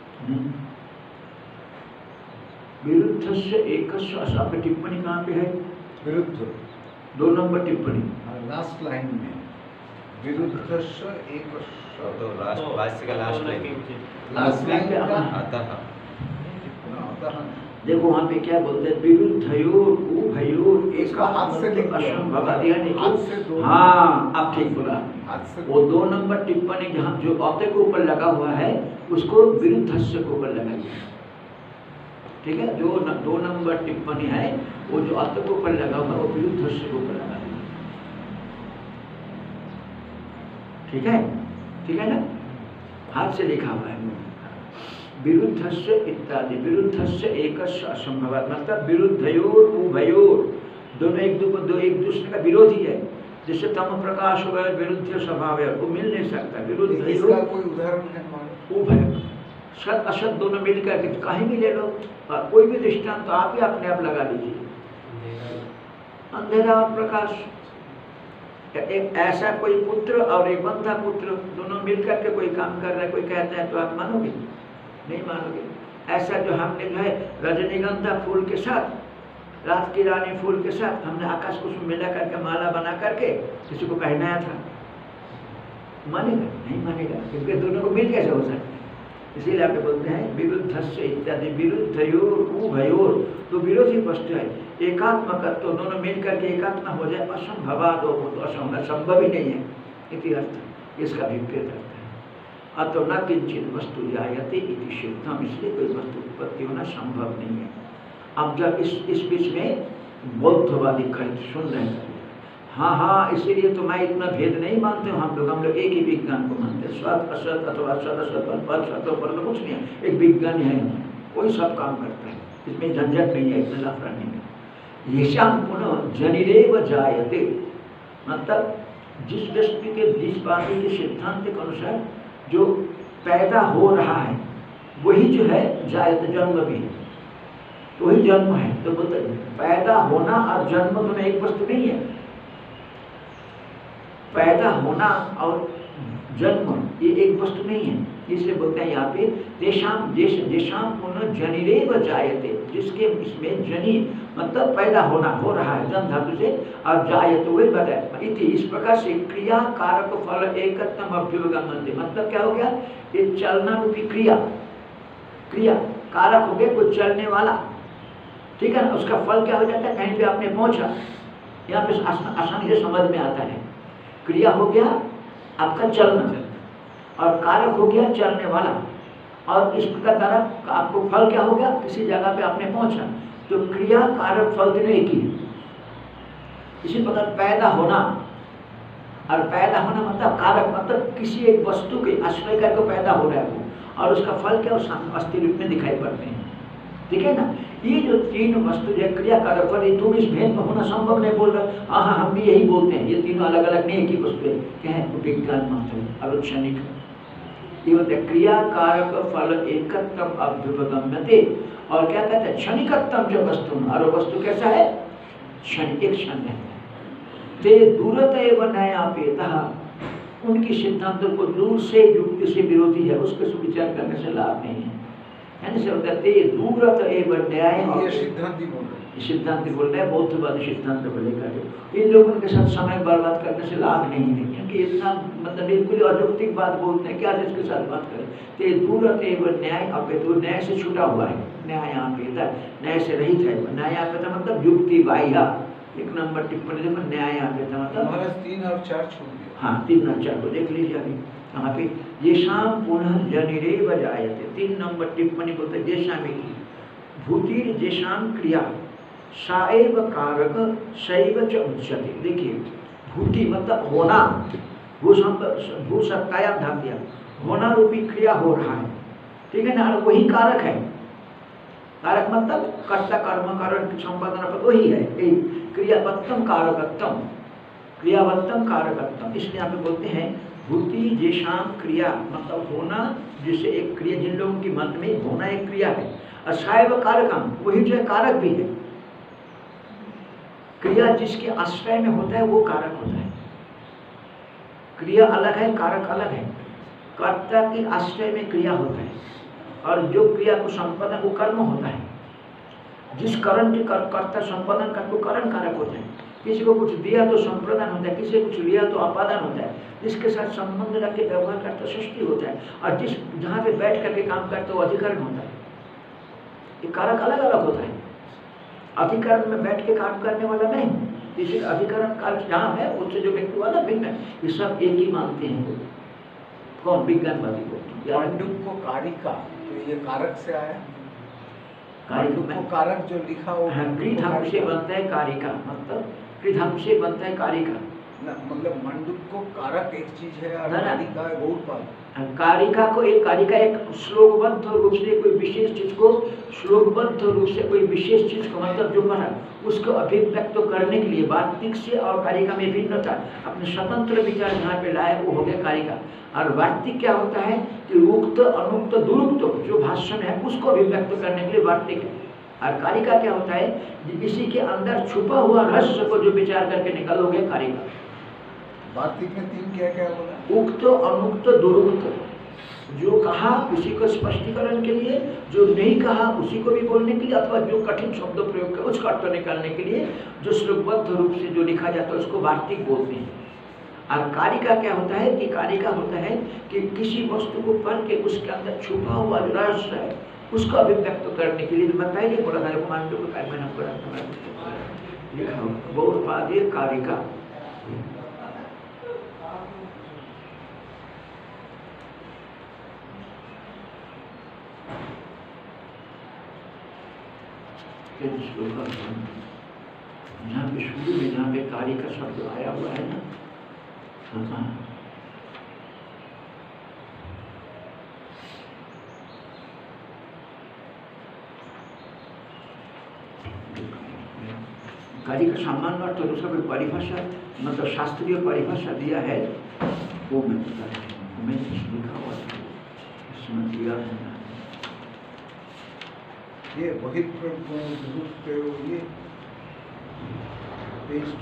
विरुद्धस्य एकस्य, आपकी टिप्पणी कहाँ पे है? विरुद्ध दो नंबर टिप्पणी लास्ट लाइन में विरुद्धस्य एकस्य, तो लास्ट भाष्य का लास्ट लाइन लास्ट लाइन अतः दहन। देखो वहाँ पे क्या बोलते हैं, विरुद्धयोर उभयोर इसका हाथ से लिख दिया। असंभवात्, यानी हाथ से कि दो- हाँ आप ठीक बोला। हाथ से वो दो नंबर टिप्पणी जहाँ जो औते के ऊपर लगा हुआ है उसको विरुद्धस्य के ऊपर लगाइए, ठीक है। जो न, दो नंबर टिप्पणी है वो जो औते के ऊपर लगा हुआ है वो विरुद्धस्य के ऊपर लगा दीजिए, ठीक है, ठीक है ना, हाथ से लिखा हुआ है। विरुद्धस्य इत्यादि, विरुद्धस्य एकस्य असंभवात्, मतलब विरुद्धयोर उभयोर, दोनों एक दो दो एक दूसरे का विरोधी है। जैसे तम प्रकाश हो गया विरुद्ध स्वभाव है, वो मिल नहीं सकता। इसका विरुद्धयोर कोई उदाहरण है हमारे? उभय, सत असत दोनों मिलकर के कहीं भी ले लो, और कोई भी दृष्टांत तो आप ही अपने आप लगा लीजिए। अंधेरा और प्रकाश, एक ऐसा कोई पुत्र और एक बंधा पुत्र, दोनों मिलकर के कोई काम कर रहे हैं, कोई कहते हैं तो आप मानोगे? नहीं मानोगे। ऐसा जो हमने जो है रजनीगंधा फूल के साथ, रात की रानी फूल के साथ हमने आकाश कुसुम मिला करके माला बना करके किसी को पहनाया था, मानेगा? नहीं मानेगा, क्योंकि दोनों को मिल कैसे हो सकता है। इसीलिए आप बोलते हैं विरुद्धस्य इत्यादि, विरुद्धयोर उभयोर, तो विरोधी वस्तु है। एकात्मक तो दोनों मिलकर के एकात्मा हो जाए, असंभवात्, वो तो असंभव संभव ही नहीं है, इति अर्थ इसका अभिप्रेत अर्थ है। अतो न किंचित वस्तु जायते इति सिद्धम, इसलिए कोई वस्तु उत्पत्ति होना संभव नहीं है। अब जब इस इस बीच में बौद्धवादी खड़े सुन रहे हैं, हाँ हाँ इसीलिए तो मैं इतना भेद नहीं मानते हूँ, हम लोग हम लोग एक ही विज्ञान को मानते हैं, सत असत अथवा सत असत पर सत पर कुछ नहीं है, एक विज्ञान है, कोई सब काम करता है, इसमें झंझट नहीं है, इतना लफड़ा नहीं है। येषां पुनः जनिरेव जायते, मतलब जिस व्यक्ति के बीजवादी के सिद्धांत के अनुसार जो पैदा हो रहा है वही जो है जायते, जन्म भी है, तो वही जन्म है। तो बोलते पैदा होना और जन्म दोनों एक वस्तु नहीं है। पैदा होना और जन्म ये एक वस्तु नहीं है, इसलिए बोलते हैं यहाँ पे देशाम देश देशाम पुनः जनिरेव जायते, जिसके इसमें जनी मतलब पैदा होना हो रहा है जन धातु से, और जायते वही बताया इति, इस प्रकार से क्रिया कारक फल एकत्वम अभ्युपगम्यते, मतलब क्या हो गया, ये चलना रूपी क्रिया, क्रिया कारक हो गया कोई चलने वाला, ठीक है ना, उसका फल क्या हो जाता है, कहीं पे आपने पहुंचा, यहाँ पे आसानी से समझ में आता है। क्रिया हो गया आपका चलना, और कारक हो गया चलने वाला, और इस प्रकार कारक आपको फल क्या हो गया, किसी जगह पे आपने पहुंचा, तो क्रिया कारक फल तीनों एक ही। इसी प्रकार पैदा होना और पैदा होना मतलब कारक, मतलब किसी एक वस्तु के आश्रय करके पैदा हो रहा है वो, और उसका फल क्या अस्थि रूप में दिखाई पड़ते हैं, ठीक है ना। ये जो तीन वस्तु जो क्रिया कारक फल, तुम इस भेद में होना संभव नहीं बोल रहे, हाँ हाँ हम भी यही बोलते हैं, ये तीनों अलग अलग नहीं, एक ही वस्तु है, क्या है विज्ञान मात्र है, आलोचनिक। ये बोलते हैं क्रिया कारक फल एकत्वम अभ्युपगम्यते, और क्या कहते हैं क्षणिकत्वम जो वस्तु, और वस्तु कैसा है, क्षण, एक क्षण है। ते दूरत एवं न्यायापेतः, उनकी सिद्धांतों को दूर से युक्ति से विरोधी है, उसके विचार करने से लाभ नहीं है। यानी से कहते हैं दूरत एवं न्याय, ये सिद्धांत ही बोल रहे हैं, सिद्धांत बोल रहे हैं, बौद्धवादी सिद्धांत को लेकर। इन लोगों के साथ समय बर्बाद करने से लाभ नहीं है, क्योंकि इतना मतलब बिल्कुल अजौक्तिक बात बोलते हैं, क्या इसके साथ बात करें। ते दूरत एवं न्याय अपेत, वो न्याय से छूटा हुआ है, न्याय अपेत, न्याय से रहित है। न्याय अपेत मतलब युक्ति बाह्य, एक नंबर टिप्पणी देखो, न्याय अपेत मतलब तीन और चार छोड़ दिया। हाँ तीन और चार को देख लीजिए अभी यहाँ पे, येषां पुनः जनिरेव जायते, तीन नंबर टिप्पणी बोलते हैं येषां में भूतिर येषां क्रिया साएव कारक शैव च उच्यते। देखिए भूति मतलब होना, भू भू सत्ताया धात्या, होना रूपी क्रिया हो रहा है, ठीक है ना, वही कारक है। कारक मतलब कर्ता कर्म कारण संपादन पर वही है, क्रियावत्तम कारकत्तम, क्रियावत्तम कारकत्तम, इसलिए यहाँ पे बोलते हैं भूति जेशाम क्रिया, मतलब होना, जिससे एक क्रिया, जिन लोगों की मत में होना एक क्रिया है, असायव कारकम, वही जो है कारक भी है। क्रिया जिसके आश्रय में होता है वो कारक होता है, क्रिया अलग है कारक अलग है। कर्ता के आश्रय में क्रिया होता है, और जो क्रिया को संपादन वो कर्म होता है, जिस करण के कर, कर्ता संपादन कर वो करण कारक होता है। किसी को कुछ दिया तो संप्रदान होता है, किसी को कुछ लिया तो अपादान होता है, जिसके साथ संबंध रख के व्यवहार करता सृष्टि होता है, और जिस जहाँ पे बैठ करके काम करता वो अधिकरण होता है। ये कारक अलग अलग होता है। अधिकरण में बैठ के काम करने वाला नहीं, इसलिए अधिकरण काल जहाँ है उससे जो व्यक्ति वाला भिन्न है, ये सब एक ही मानते हैं। कौन? विज्ञानवादी को। मंडूक को कारिका, तो ये कारक से आया। कारक मंडूक को कारक जो लिखा वो कृधाम से बनता है कारिका, मतलब कृधाम से बनता है कारिका ना, मतलब मंडूक को कारक एक चीज है और ना, ना। कारिका गौरपाद। कारिका को एक कारिका एक श्लोकबद्ध रूप से कोई विशेष चीज को श्लोकबद्ध रूप से कोई विशेष चीज को मतलब जो पढ़ा उसको अभिव्यक्त तो करने के लिए वार्तिक से और कारिका में भिन्नता, अपने स्वतंत्र विचार जहाँ पे लाए वो हो गया कारिका। और वार्तिक क्या होता है कि उक्त अनुक्त दुरुक्त जो भाषण है उसको अभिव्यक्त करने के लिए वार्तिक है। और कारिका क्या होता है कि इसी के अंदर छुपा हुआ रहस्य को जो विचार करके निकालोगे कारिका। वार्तिक में तीन क्या क्या बोला? उक्त अनुक्त दुरुक्त, जो कहा उसी को स्पष्टीकरण के लिए, जो नहीं कहा उसी को भी बोलने के लिए, अथवा जो कठिन शब्द प्रयोग कर उसका अर्थ निकालने के लिए जो श्लोकबद्ध रूप से जो लिखा जाता है उसको वार्तिक बोलते हैं। और कारिका क्या होता है कि कारिका होता है कि किसी वस्तु को पढ़ के उसके अंदर छुपा हुआ जो रहस्य है उसको अभिव्यक्त करने के लिए। मैं पहले बोला था मांडू को कार्य मैंने पढ़ा लिखा गौरपादीय कारिका। यहाँ पे शुरू में जहाँ पे कार्य का शब्द आया हुआ है ना, हाँ कार्य का सामान्य अर्थ दूसरा कोई परिभाषा मतलब शास्त्रीय परिभाषा दिया है वो मैं बता रहा हूँ, मैं लिखा हुआ था इसमें दिया है। ये वही ये पेज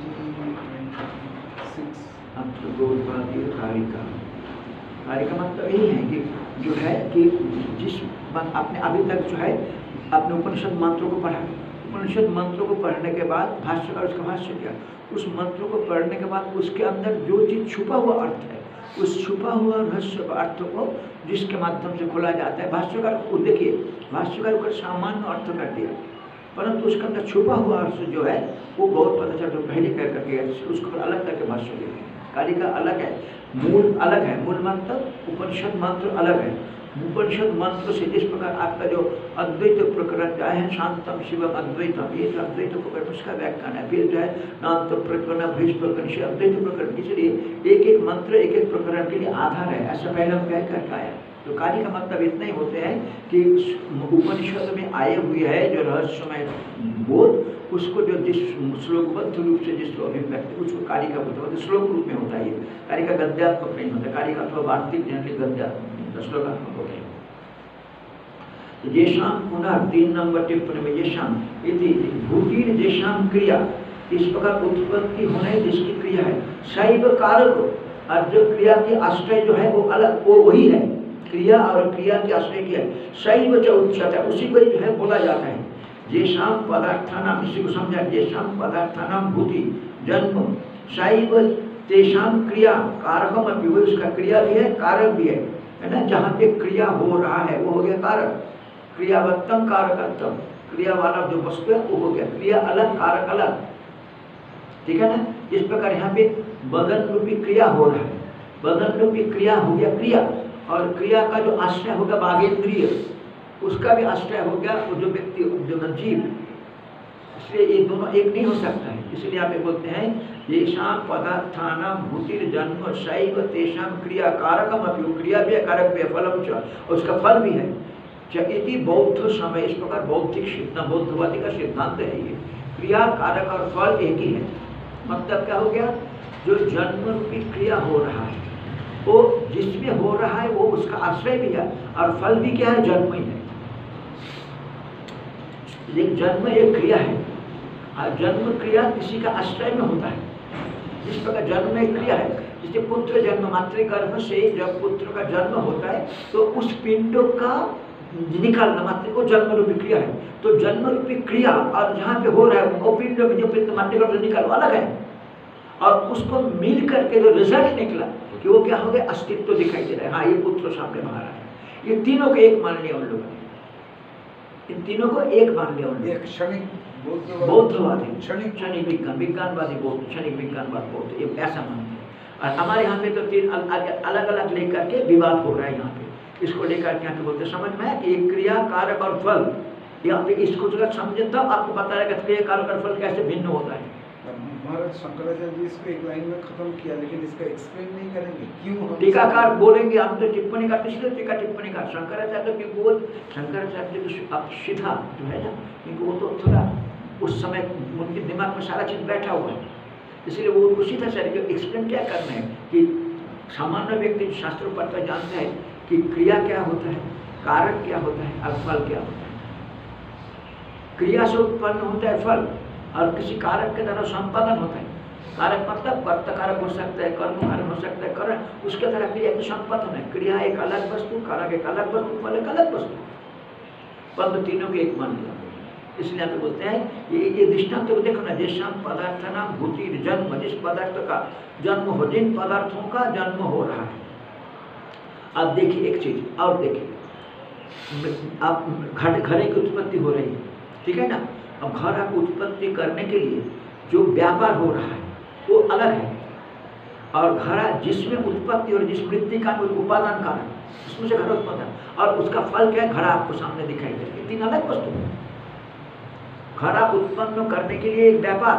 छब्बीस। अब तो गौरवादी कारिका, कारिका मतलब यही है कि जो है कि जिस आपने अभी तक जो है अपने उपनिषद मंत्रों को पढ़ा, उपनिषद मंत्रों को पढ़ने के बाद भाष्य और उसका भाष्य किया, उस मंत्रों को पढ़ने के बाद उसके अंदर जो चीज छुपा हुआ अर्थ है उस छुपा हुआ रहस्य अर्थ को जिसके माध्यम से खोला जाता है। भाष्यकार को देखिए, भाष्यकार को सामान्य अर्थ कर दिया, परंतु उसके अंदर छुपा हुआ अर्थ जो है वो बहुत पता चलता है पहले कर करके उसको अलग करके भाष्य देते हैं। कारिका अलग है, मूल अलग है, मूल मंत्र उपनिषद मंत्र अलग है। उपनिषद मंत्र से जिस प्रकार आपका जो अद्वैत प्रकरण आए हैं शांतम शिवम अद्वैतम, ये जो अद्वैत प्रकरण उसका व्याख्यान है। फिर जो है नान्त प्रकरण भैष प्रकरण से अद्वैत प्रकरण, इसलिए एक एक मंत्र एक एक प्रकरण के लिए आधार है, ऐसा पहले हम कह करके आया। तो कार्य का मतलब इतना ही होते हैं कि उपनिषद में आए हुए है जो रहस्यमय बोध उसको जो जिस श्लोकबद्ध रूप से जिसको अभिव्यक्त उसको कार्य का बोध होता है, श्लोक रूप में होता है। ये कार्य का गद्यात्मक नहीं होता, कार्य का अथवा वार्तिक जनरली गद्यात्मक श्लोकात्मक होते हैं। तो जेशाम पुनः तीन नंबर टिप्पणी में जेशाम इति भूतिन जेशाम क्रिया, इस प्रकार उत्पत्ति होने जिसकी क्रिया है शैव कारक, और जो क्रिया के आश्रय जो है वो अलग वो वही है, क्रिया और क्रिया के आश्रय क्या है शैव जो उच्चता उसी को जो है बोला जाता है। जेशाम पदार्थानाम, इसी को समझा, जेशाम पदार्थानाम भूति जन्म शैव तेषाम क्रिया कारकम अपि, वो उसका क्रिया भी है कारक भी है, है ना। जहाँ पे क्रिया हो रहा है वो हो गया कारक, क्रियावत्तम कारकत्तम, क्रिया वाला जो वस्तु है वो हो गया क्रिया अलग कारक अलग, ठीक है ना। इस प्रकार यहाँ पे बदन रूपी क्रिया हो रहा है, बदन रूपी क्रिया हो गया क्रिया, और क्रिया का जो आश्रय होगा बागेंद्रिय उसका भी आश्रय हो गया वो जो व्यक्ति जो जीव, इसलिए ये दोनों एक नहीं हो सकता है। इसलिए आप बोलते हैं येषां पदार्थानां भूतिर जन्म शैव तेषां क्रिया कारकम अपि, क्रिया भी है कारक भी है फलम च, और उसका फल भी है। इति बौद्ध समय, इस प्रकार बौद्धिक सिद्धांत बौद्धवादी का सिद्धांत है ये, क्रिया कारक और फल एक ही है। मतलब क्या हो गया, जो जन्म रूपी क्रिया हो रहा है वो जिसमें हो रहा है वो उसका आश्रय भी है और फल भी क्या है जन्म ही है। एक जन्म एक क्रिया है और जन्म क्रिया किसी का आश्रय में होता है। इस प्रकार जन्म एक क्रिया है, जैसे पुत्र जन्म मातृगर्भ से जब पुत्र का जन्म होता है तो उस पिंड का निकालना मातृ को जन्म रूपी क्रिया है। तो जन्म रूपी क्रिया और जहाँ पे हो रहा है वो पिंड में जो पिंड मातृगर्भ से निकाल अलग है, और उसको मिल करके जो रिजल्ट निकला कि वो क्या हो गया अस्तित्व दिखाई दे रहा है, हाँ ये पुत्र सामने बाहर है। ये तीनों को एक मान लिया उन लोगों ने, इन तीनों को एक मान लिया उन्होंने। एक क्षणिक बौद्धवादी, क्षणिक क्षणिक विज्ञान, विज्ञानवादी बौद्ध, क्षणिक विज्ञानवाद बौद्ध, ये ऐसा मानते हैं। और हमारे यहाँ पे तो तीन अलग अलग लेकर के विवाद हो रहा है यहाँ पे, इसको लेकर के यहाँ पे बोलते समझ में है कि क्रिया कारक और फल, यहाँ पे इसको जगह समझे तब आपको पता रहेगा क्रिया कारक और फल कैसे भिन्न होता है। महाराज शंकराचार्य जी इसको एक लाइन में खत्म किया, लेकिन इसका एक्सप्लेन नहीं करेंगे क्यों हम टीकाकार बोलेंगे, हम तो टिप्पणी करते इसलिए टीका टिप्पणी कर शंकराचार्य तो क्योंकि वो शंकराचार्य तो सीधा जो है ना, क्योंकि वो तो थोड़ा उस समय उनके दिमाग में सारा चीज बैठा हुआ है, इसलिए वो उनको सीधा सारी एक्सप्लेन क्या करना है कि सामान्य व्यक्ति शास्त्रों पढ़कर जानता है कि क्रिया क्या होता है, कारक क्या होता है और फल क्या होता है। क्रिया से उत्पन्न होता है फल और किसी कारक के द्वारा संपादन होता है। कारक मतलब कर्ता कारक हो सकता है, कर्म कारक हो सकता है, कारण उसके द्वारा क्रिया की संपादन है। क्रिया एक अलग वस्तु, कारक एक अलग वस्तु, फल एक अलग वस्तु, परंतु तीनों के एक मान लिया। इसलिए तो बोलते हैं ये ये दृष्टांत तो देखो ना, जिस पदार्थ नाम भूति जन्म, जिस पदार्थ का जन्म हो, जिन पदार्थों का जन्म हो रहा है। आप देखिए एक चीज और देखिए, आप घर घरे की उत्पत्ति हो रही है, ठीक है ना। अब घर की उत्पत्ति करने के लिए जो व्यापार हो रहा है वो अलग है, और घर जिसमें उत्पत्ति और जिस मृत्यु का उपादान कारण उसमें से घर उत्पन्न, और उसका फल क्या है, घर आपको सामने दिखाई दे रही है। तीन अलग वस्तु है। घर उत्पन्न करने के लिए एक व्यापार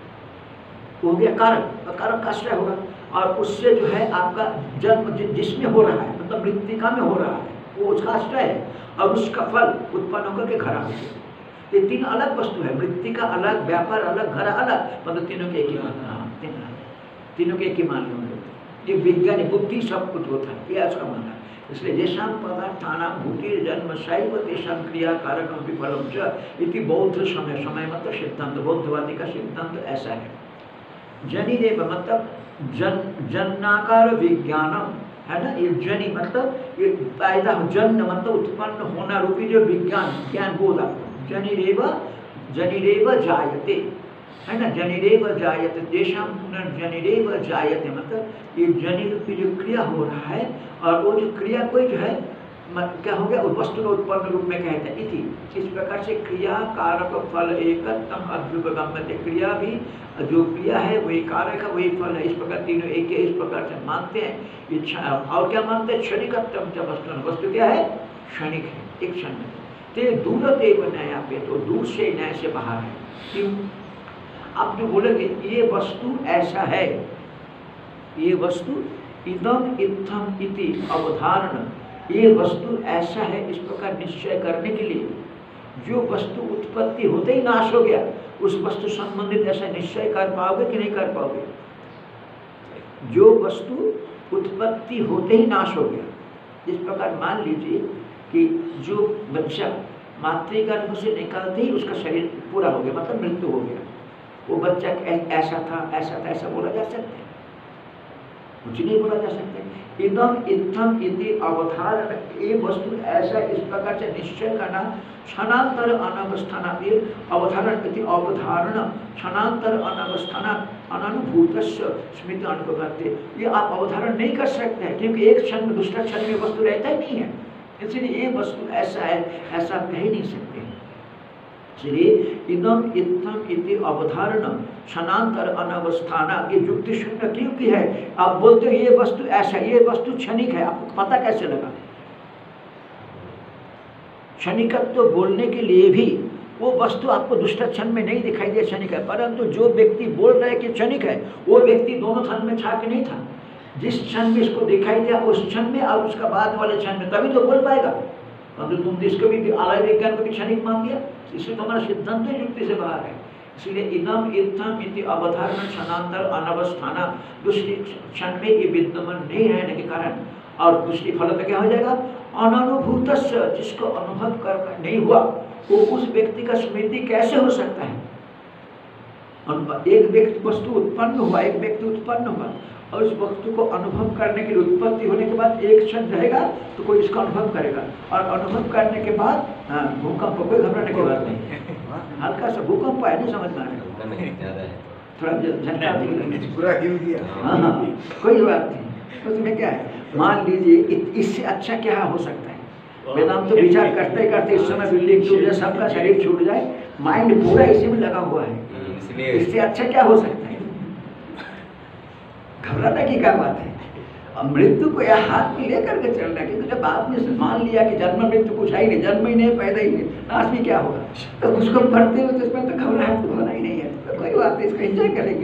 हो गया कारक, कारक का आश्रय होगा, और उससे जो है आपका जन्म जिसमें हो रहा है मतलब मृत्तिका में हो रहा है वो उसका आश्रय है, और उसका फल उत्पन्न होकर के घर हो। ये तीन अलग वस्तु है, मृत्तिका अलग, व्यापार अलग, घर अलग, मतलब तीनों के एक ही मान, तीन तीनों के एक ही मान लो। ये विज्ञान बुद्धि सब कुछ होता है, ये ऐसा माना है। इसलिए जैसा पदार्थानां भूतिर जन्म शैव तेषां क्रिया कारकं विफलं च इति बौद्ध समय, समय मतलब सिद्धांत, बौद्धवादी का सिद्धांत ऐसा है। जनिदेव मतलब जन जन्नाकार विज्ञानम है ना, ये जनि मतलब ये पैदा, जन्म मतलब उत्पन्न होना रूपी जो विज्ञान ज्ञान बोध, जनिरेव जनिरेव जायते है ना, जनिरेव जायते देशम पुनर्जनिरेव जायते, मतलब ये जनि रूपी जो क्रिया हो रहा है, और वो जो क्रिया कोई जो है क्या हो गया, वस्तु का उत्पन्न रूप में कहते हैं। इति इस प्रकार से क्रिया कारक फल एकत्तम अभ्युपगम्यते, क्रिया भी जो क्रिया है वही कारक है वही फल है, इस प्रकार तीनों एक है, इस प्रकार से मानते हैं। इच्छा और क्या मानते हैं, क्षणिकत्वम च वस्तु, वस्तु क्या है, क्षणिक है, एक क्षण में। ते दूरदेव न्याय पे, तो दूर से न्याय से बाहर है। क्यों? आप जो बोलेंगे ये वस्तु ऐसा है, ये वस्तु इदम इत्थम इति अवधारण, ये वस्तु ऐसा है इस प्रकार निश्चय करने के लिए, जो वस्तु उत्पत्ति होते ही नाश हो गया उस वस्तु संबंधित ऐसा निश्चय कर पाओगे कि नहीं कर पाओगे? जो वस्तु उत्पत्ति होते ही नाश हो गया, इस प्रकार मान लीजिए कि जो बच्चा मातृगर्भ से निकलते ही उसका शरीर पूरा हो गया, मतलब मृत्यु हो गया, वो बच्चा ऐसा था ऐसा था ऐसा बोला जा सकता है? कुछ नहीं बोला जा सकता। इदम इत्थम इति अवधारण, ये वस्तु ऐसा इस प्रकार से निश्चय करना, क्षणांतर अनवस्थाना, ये अवधारण इति अवधारण क्षणांतर अनवस्थाना अनुभूतस्य स्मृति अनुभवते, ये आप अवधारण नहीं कर सकते हैं, क्योंकि एक क्षण में दूसरा क्षण में वस्तु रहता ही नहीं है। इसलिए ये वस्तु ऐसा है ऐसा कह नहीं सकते। इसलिए इदम इत्थम इति अवधारण क्षणांतर अनवस्थाना, ये युक्ति शून्य क्यों की है? आप बोलते हो ये वस्तु ऐसा, ये वस्तु क्षणिक है, आपको पता कैसे लगा? क्षणिकत्व तो बोलने के लिए भी वो वस्तु आपको दूसरा क्षण में नहीं दिखाई दे क्षणिक है, परंतु जो व्यक्ति बोल रहा है कि क्षणिक है वो व्यक्ति दोनों क्षण में छा के नहीं था। जिस क्षण में इसको दिखाई दिया उस क्षण में और उसका बाद वाले क्षण में, तभी तो बोल पाएगा। परंतु तुम इसको भी आलय विज्ञान को भी क्षणिक मान दिया, इसलिए तुम्हारा सिद्धांत युक्ति से बाहर है। इसलिए इदम इत्थम इति अवधारण क्षणांतर अनवस्थाना, दूसरी क्षण में ये विद्यमान नहीं रहने के कारण, और दूसरी फलत क्या हो जाएगा, अननुभूतस्य, जिसको अनुभव कर नहीं हुआ वो उस व्यक्ति का स्मृति कैसे हो सकता है? एक व्यक्ति वस्तु उत्पन्न हुआ, एक व्यक्ति उत्पन्न हुआ, और उस वस्तु को अनुभव करने के लिए उत्पत्ति होने के बाद एक क्षण रहेगा तो कोई इसका अनुभव करेगा, और अनुभव करने के बाद हाँ भूकंप, कोई घबराने की बात नहीं, हल्का सा भूकंप है, नहीं समझ में आ रहा, थोड़ा झटका पूरा हिल गया, हाँ हाँ कोई बात नहीं। उसमें क्या है, मान लीजिए इससे अच्छा क्या हो सकता है? वेदांत तो विचार करते करते इस समय बिल्डिंग टूट जाए, सबका शरीर छूट जाए, माइंड पूरा इसी में लगा हुआ है। इसलिए इससे अच्छा क्या हो सकता है? घबराने की क्या बात है? अब मृत्यु को यह हाथ में लेकर के चलना है, क्योंकि जब आपने मान लिया कि जन्म मृत्यु कुछ है ही नहीं, जन्म ही नहीं, पैदा ही नहीं, नाश भी क्या होगा, तो उसको पढ़ते हो तो इसमें तो घबराहट तो होना ही नहीं है। तो कोई बात नहीं, इसको एंजॉय करेंगे।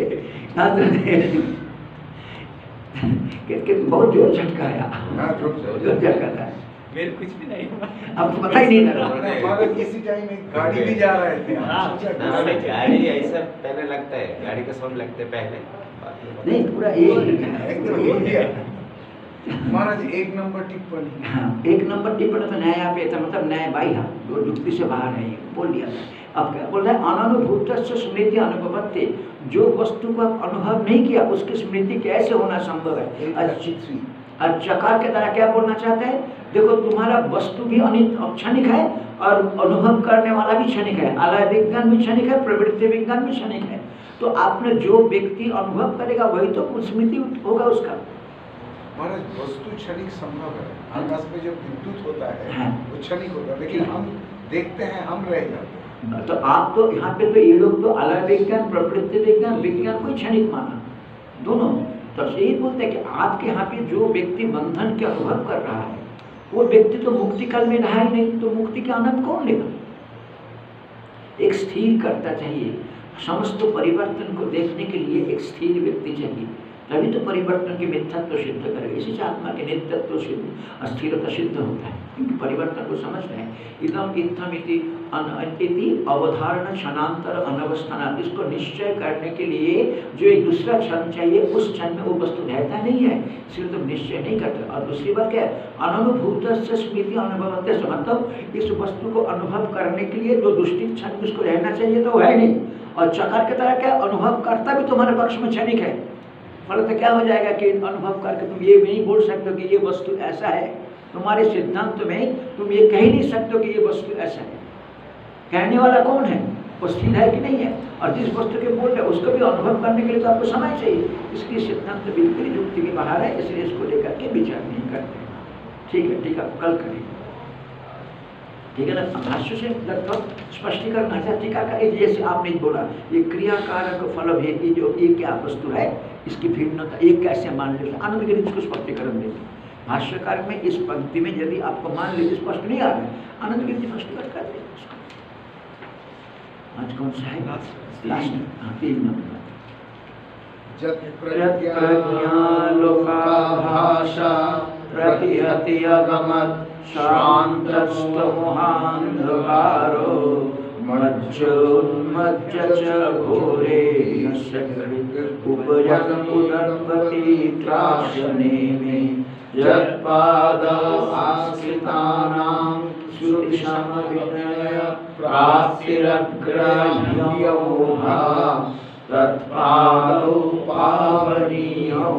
कि बहुत जोर झटका आया, जोर झटका था, मेरे कुछ भी नहीं हुआ। आपको पता ही नहीं लगा। हमारे किसी टाइम एक गाड़ी भी जा रहे थे, गाड़ी ऐसा पहले लगता है, गाड़ी का साउंड लगता है पहले, नहीं पूरा एक एकदम बोल दिया महाराज। एक नंबर टिप्पणी, हाँ, एक नंबर टिप्पणी तो न्याय पे था, मतलब न्याय बाई हाँ, जो युक्ति से बाहर है, ये बोल दिया। अब क्या बोल रहा है? अनुभूत स्मृति अनुभवत्ते, जो वस्तु को आप अनुभव नहीं किया उसकी स्मृति कैसे होना संभव है? और चकार के तरह क्या बोलना चाहते हैं? देखो तुम्हारा वस्तु भी अनित क्षणिक है और अनुभव करने वाला भी क्षणिक है, आलय विज्ञान भी क्षणिक है, प्रवृत्ति विज्ञान भी क्षणिक है। तो आपने जो व्यक्ति अनुभव करेगा वही तो स्मृति होगा उसका। महाराज वस्तु क्षणिक संभव है, आकाश में जब विद्युत होता है हाँ। वो क्षणिक होता है, लेकिन हम देखते हैं, हम रह जाते हैं। तो आप तो यहाँ पे तो ये लोग तो आलय विज्ञान, प्रवृत्ति विज्ञान, विज्ञान को क्षणिक माना दोनों। तो यही बोलते हैं कि आपके यहाँ पे जो व्यक्ति बंधन के अनुभव कर रहा है वो व्यक्ति तो मुक्ति काल में रहा ही नहीं, तो मुक्ति का आनंद कौन लेगा? एक स्थिर करता चाहिए, समस्त परिवर्तन को देखने के लिए एक स्थिर व्यक्ति चाहिए, तभी तो परिवर्तन के मिथ्यात्व सिद्ध करेगा। इसी से आत्मा के नित्यत्व सिद्ध, अस्थिरता सिद्ध होता है, क्योंकि परिवर्तन को समझते हैं। इदम इत्थम इति इति अवधारणा क्षणांतर अनवस्थान, इसको निश्चय करने के लिए जो एक दूसरा क्षण चाहिए, उस क्षण में वो वस्तु रहता नहीं है, इसलिए तुम निश्चय नहीं करते। और दूसरी बात क्या है? अनुभूत स्मृति अनुभवते, मतलब इस वस्तु को अनुभव करने के लिए जो दुष्टि क्षण उसको रहना चाहिए तो है नहीं। और चक्कर की तरह क्या अनुभव करता भी तुम्हारे पक्ष में क्षणिक है, फलत क्या हो जाएगा कि अनुभव करके तुम ये नहीं बोल सकते हो कि ये वस्तु ऐसा है। तुम्हारे सिद्धांत में तुम ये कह नहीं सकते हो कि ये वस्तु ऐसा है। कहने वाला कौन है? वो स्थिर है कि नहीं है? और जिस वस्तु के बोल रहे उसको भी अनुभव करने के लिए तो आपको समय चाहिए। इसलिए सिद्धांत बिल्कुल युक्ति के बाहर है, इसलिए इसको लेकर के विचार नहीं करते। ठीक है, ठीक है, कल करेंगे, ठीक है ना। भाष्य से लगभग स्पष्टीकरण है। टीका का जैसे आपने बोला ये क्रियाकारक फल भेद की जो ये क्या वस्तु है, इसकी भिन्नता एक कैसे मान ले, आनंद गिरी इसको स्पष्टीकरण देंगे। भाष्यकार में इस पंक्ति में यदि आपको मान लीजिए स्पष्ट नहीं आ रहा है, आनंद गिरी स्पष्टीकरण कर देंगे उसको। आज कौन सा है? लास्ट, हाँ, तीन नंबर। जत प्रज्ञा लोका भाषा प्रतिहति अगमत् शान्तस्तु मोहान्धकारो मज्जोन्मज्ज च घोरे यस्य उपजन उदत्पति त्रासने में यत्पाद आश्रितानां श्रुतिसमविनय प्राप्तिरग्राह्यो भा तत्पादौ पावनीयौ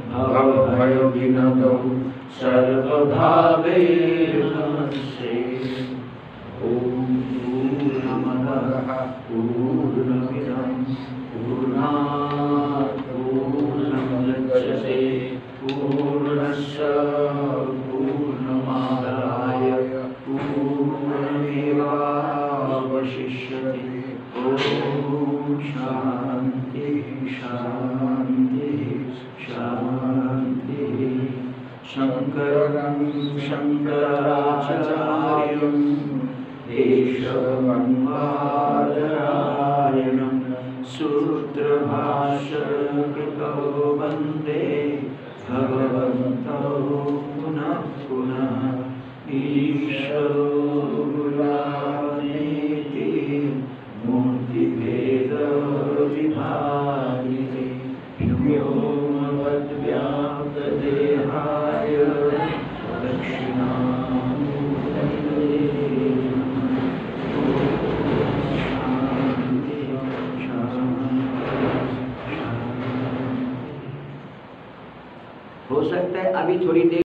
भवभयविनतौ सर्वभावे नमस्ते। ॐ पूर्णमदः पूर्णमिदं पूर्णात् पूर्णमुदच्यते पूर्णस्य पूर्णमादाय पूर्णमेवावशिष्यते। ॐ शान्ति शान्ति शान्ति। शङ्करं शङ्कराचार्यं केशवं बादरायणं सूत्रभाष्यकृतौ वन्दे भगवन्तौ पुनः पुनः। ईश्वरो गुरुरात्मेति मूर्तिभेदविभागिने व्योमवद्व्याप्तदेहाय दक्षिणामूर्तये शान्ति शान्ति। हो सकता है अभी थोड़ी देर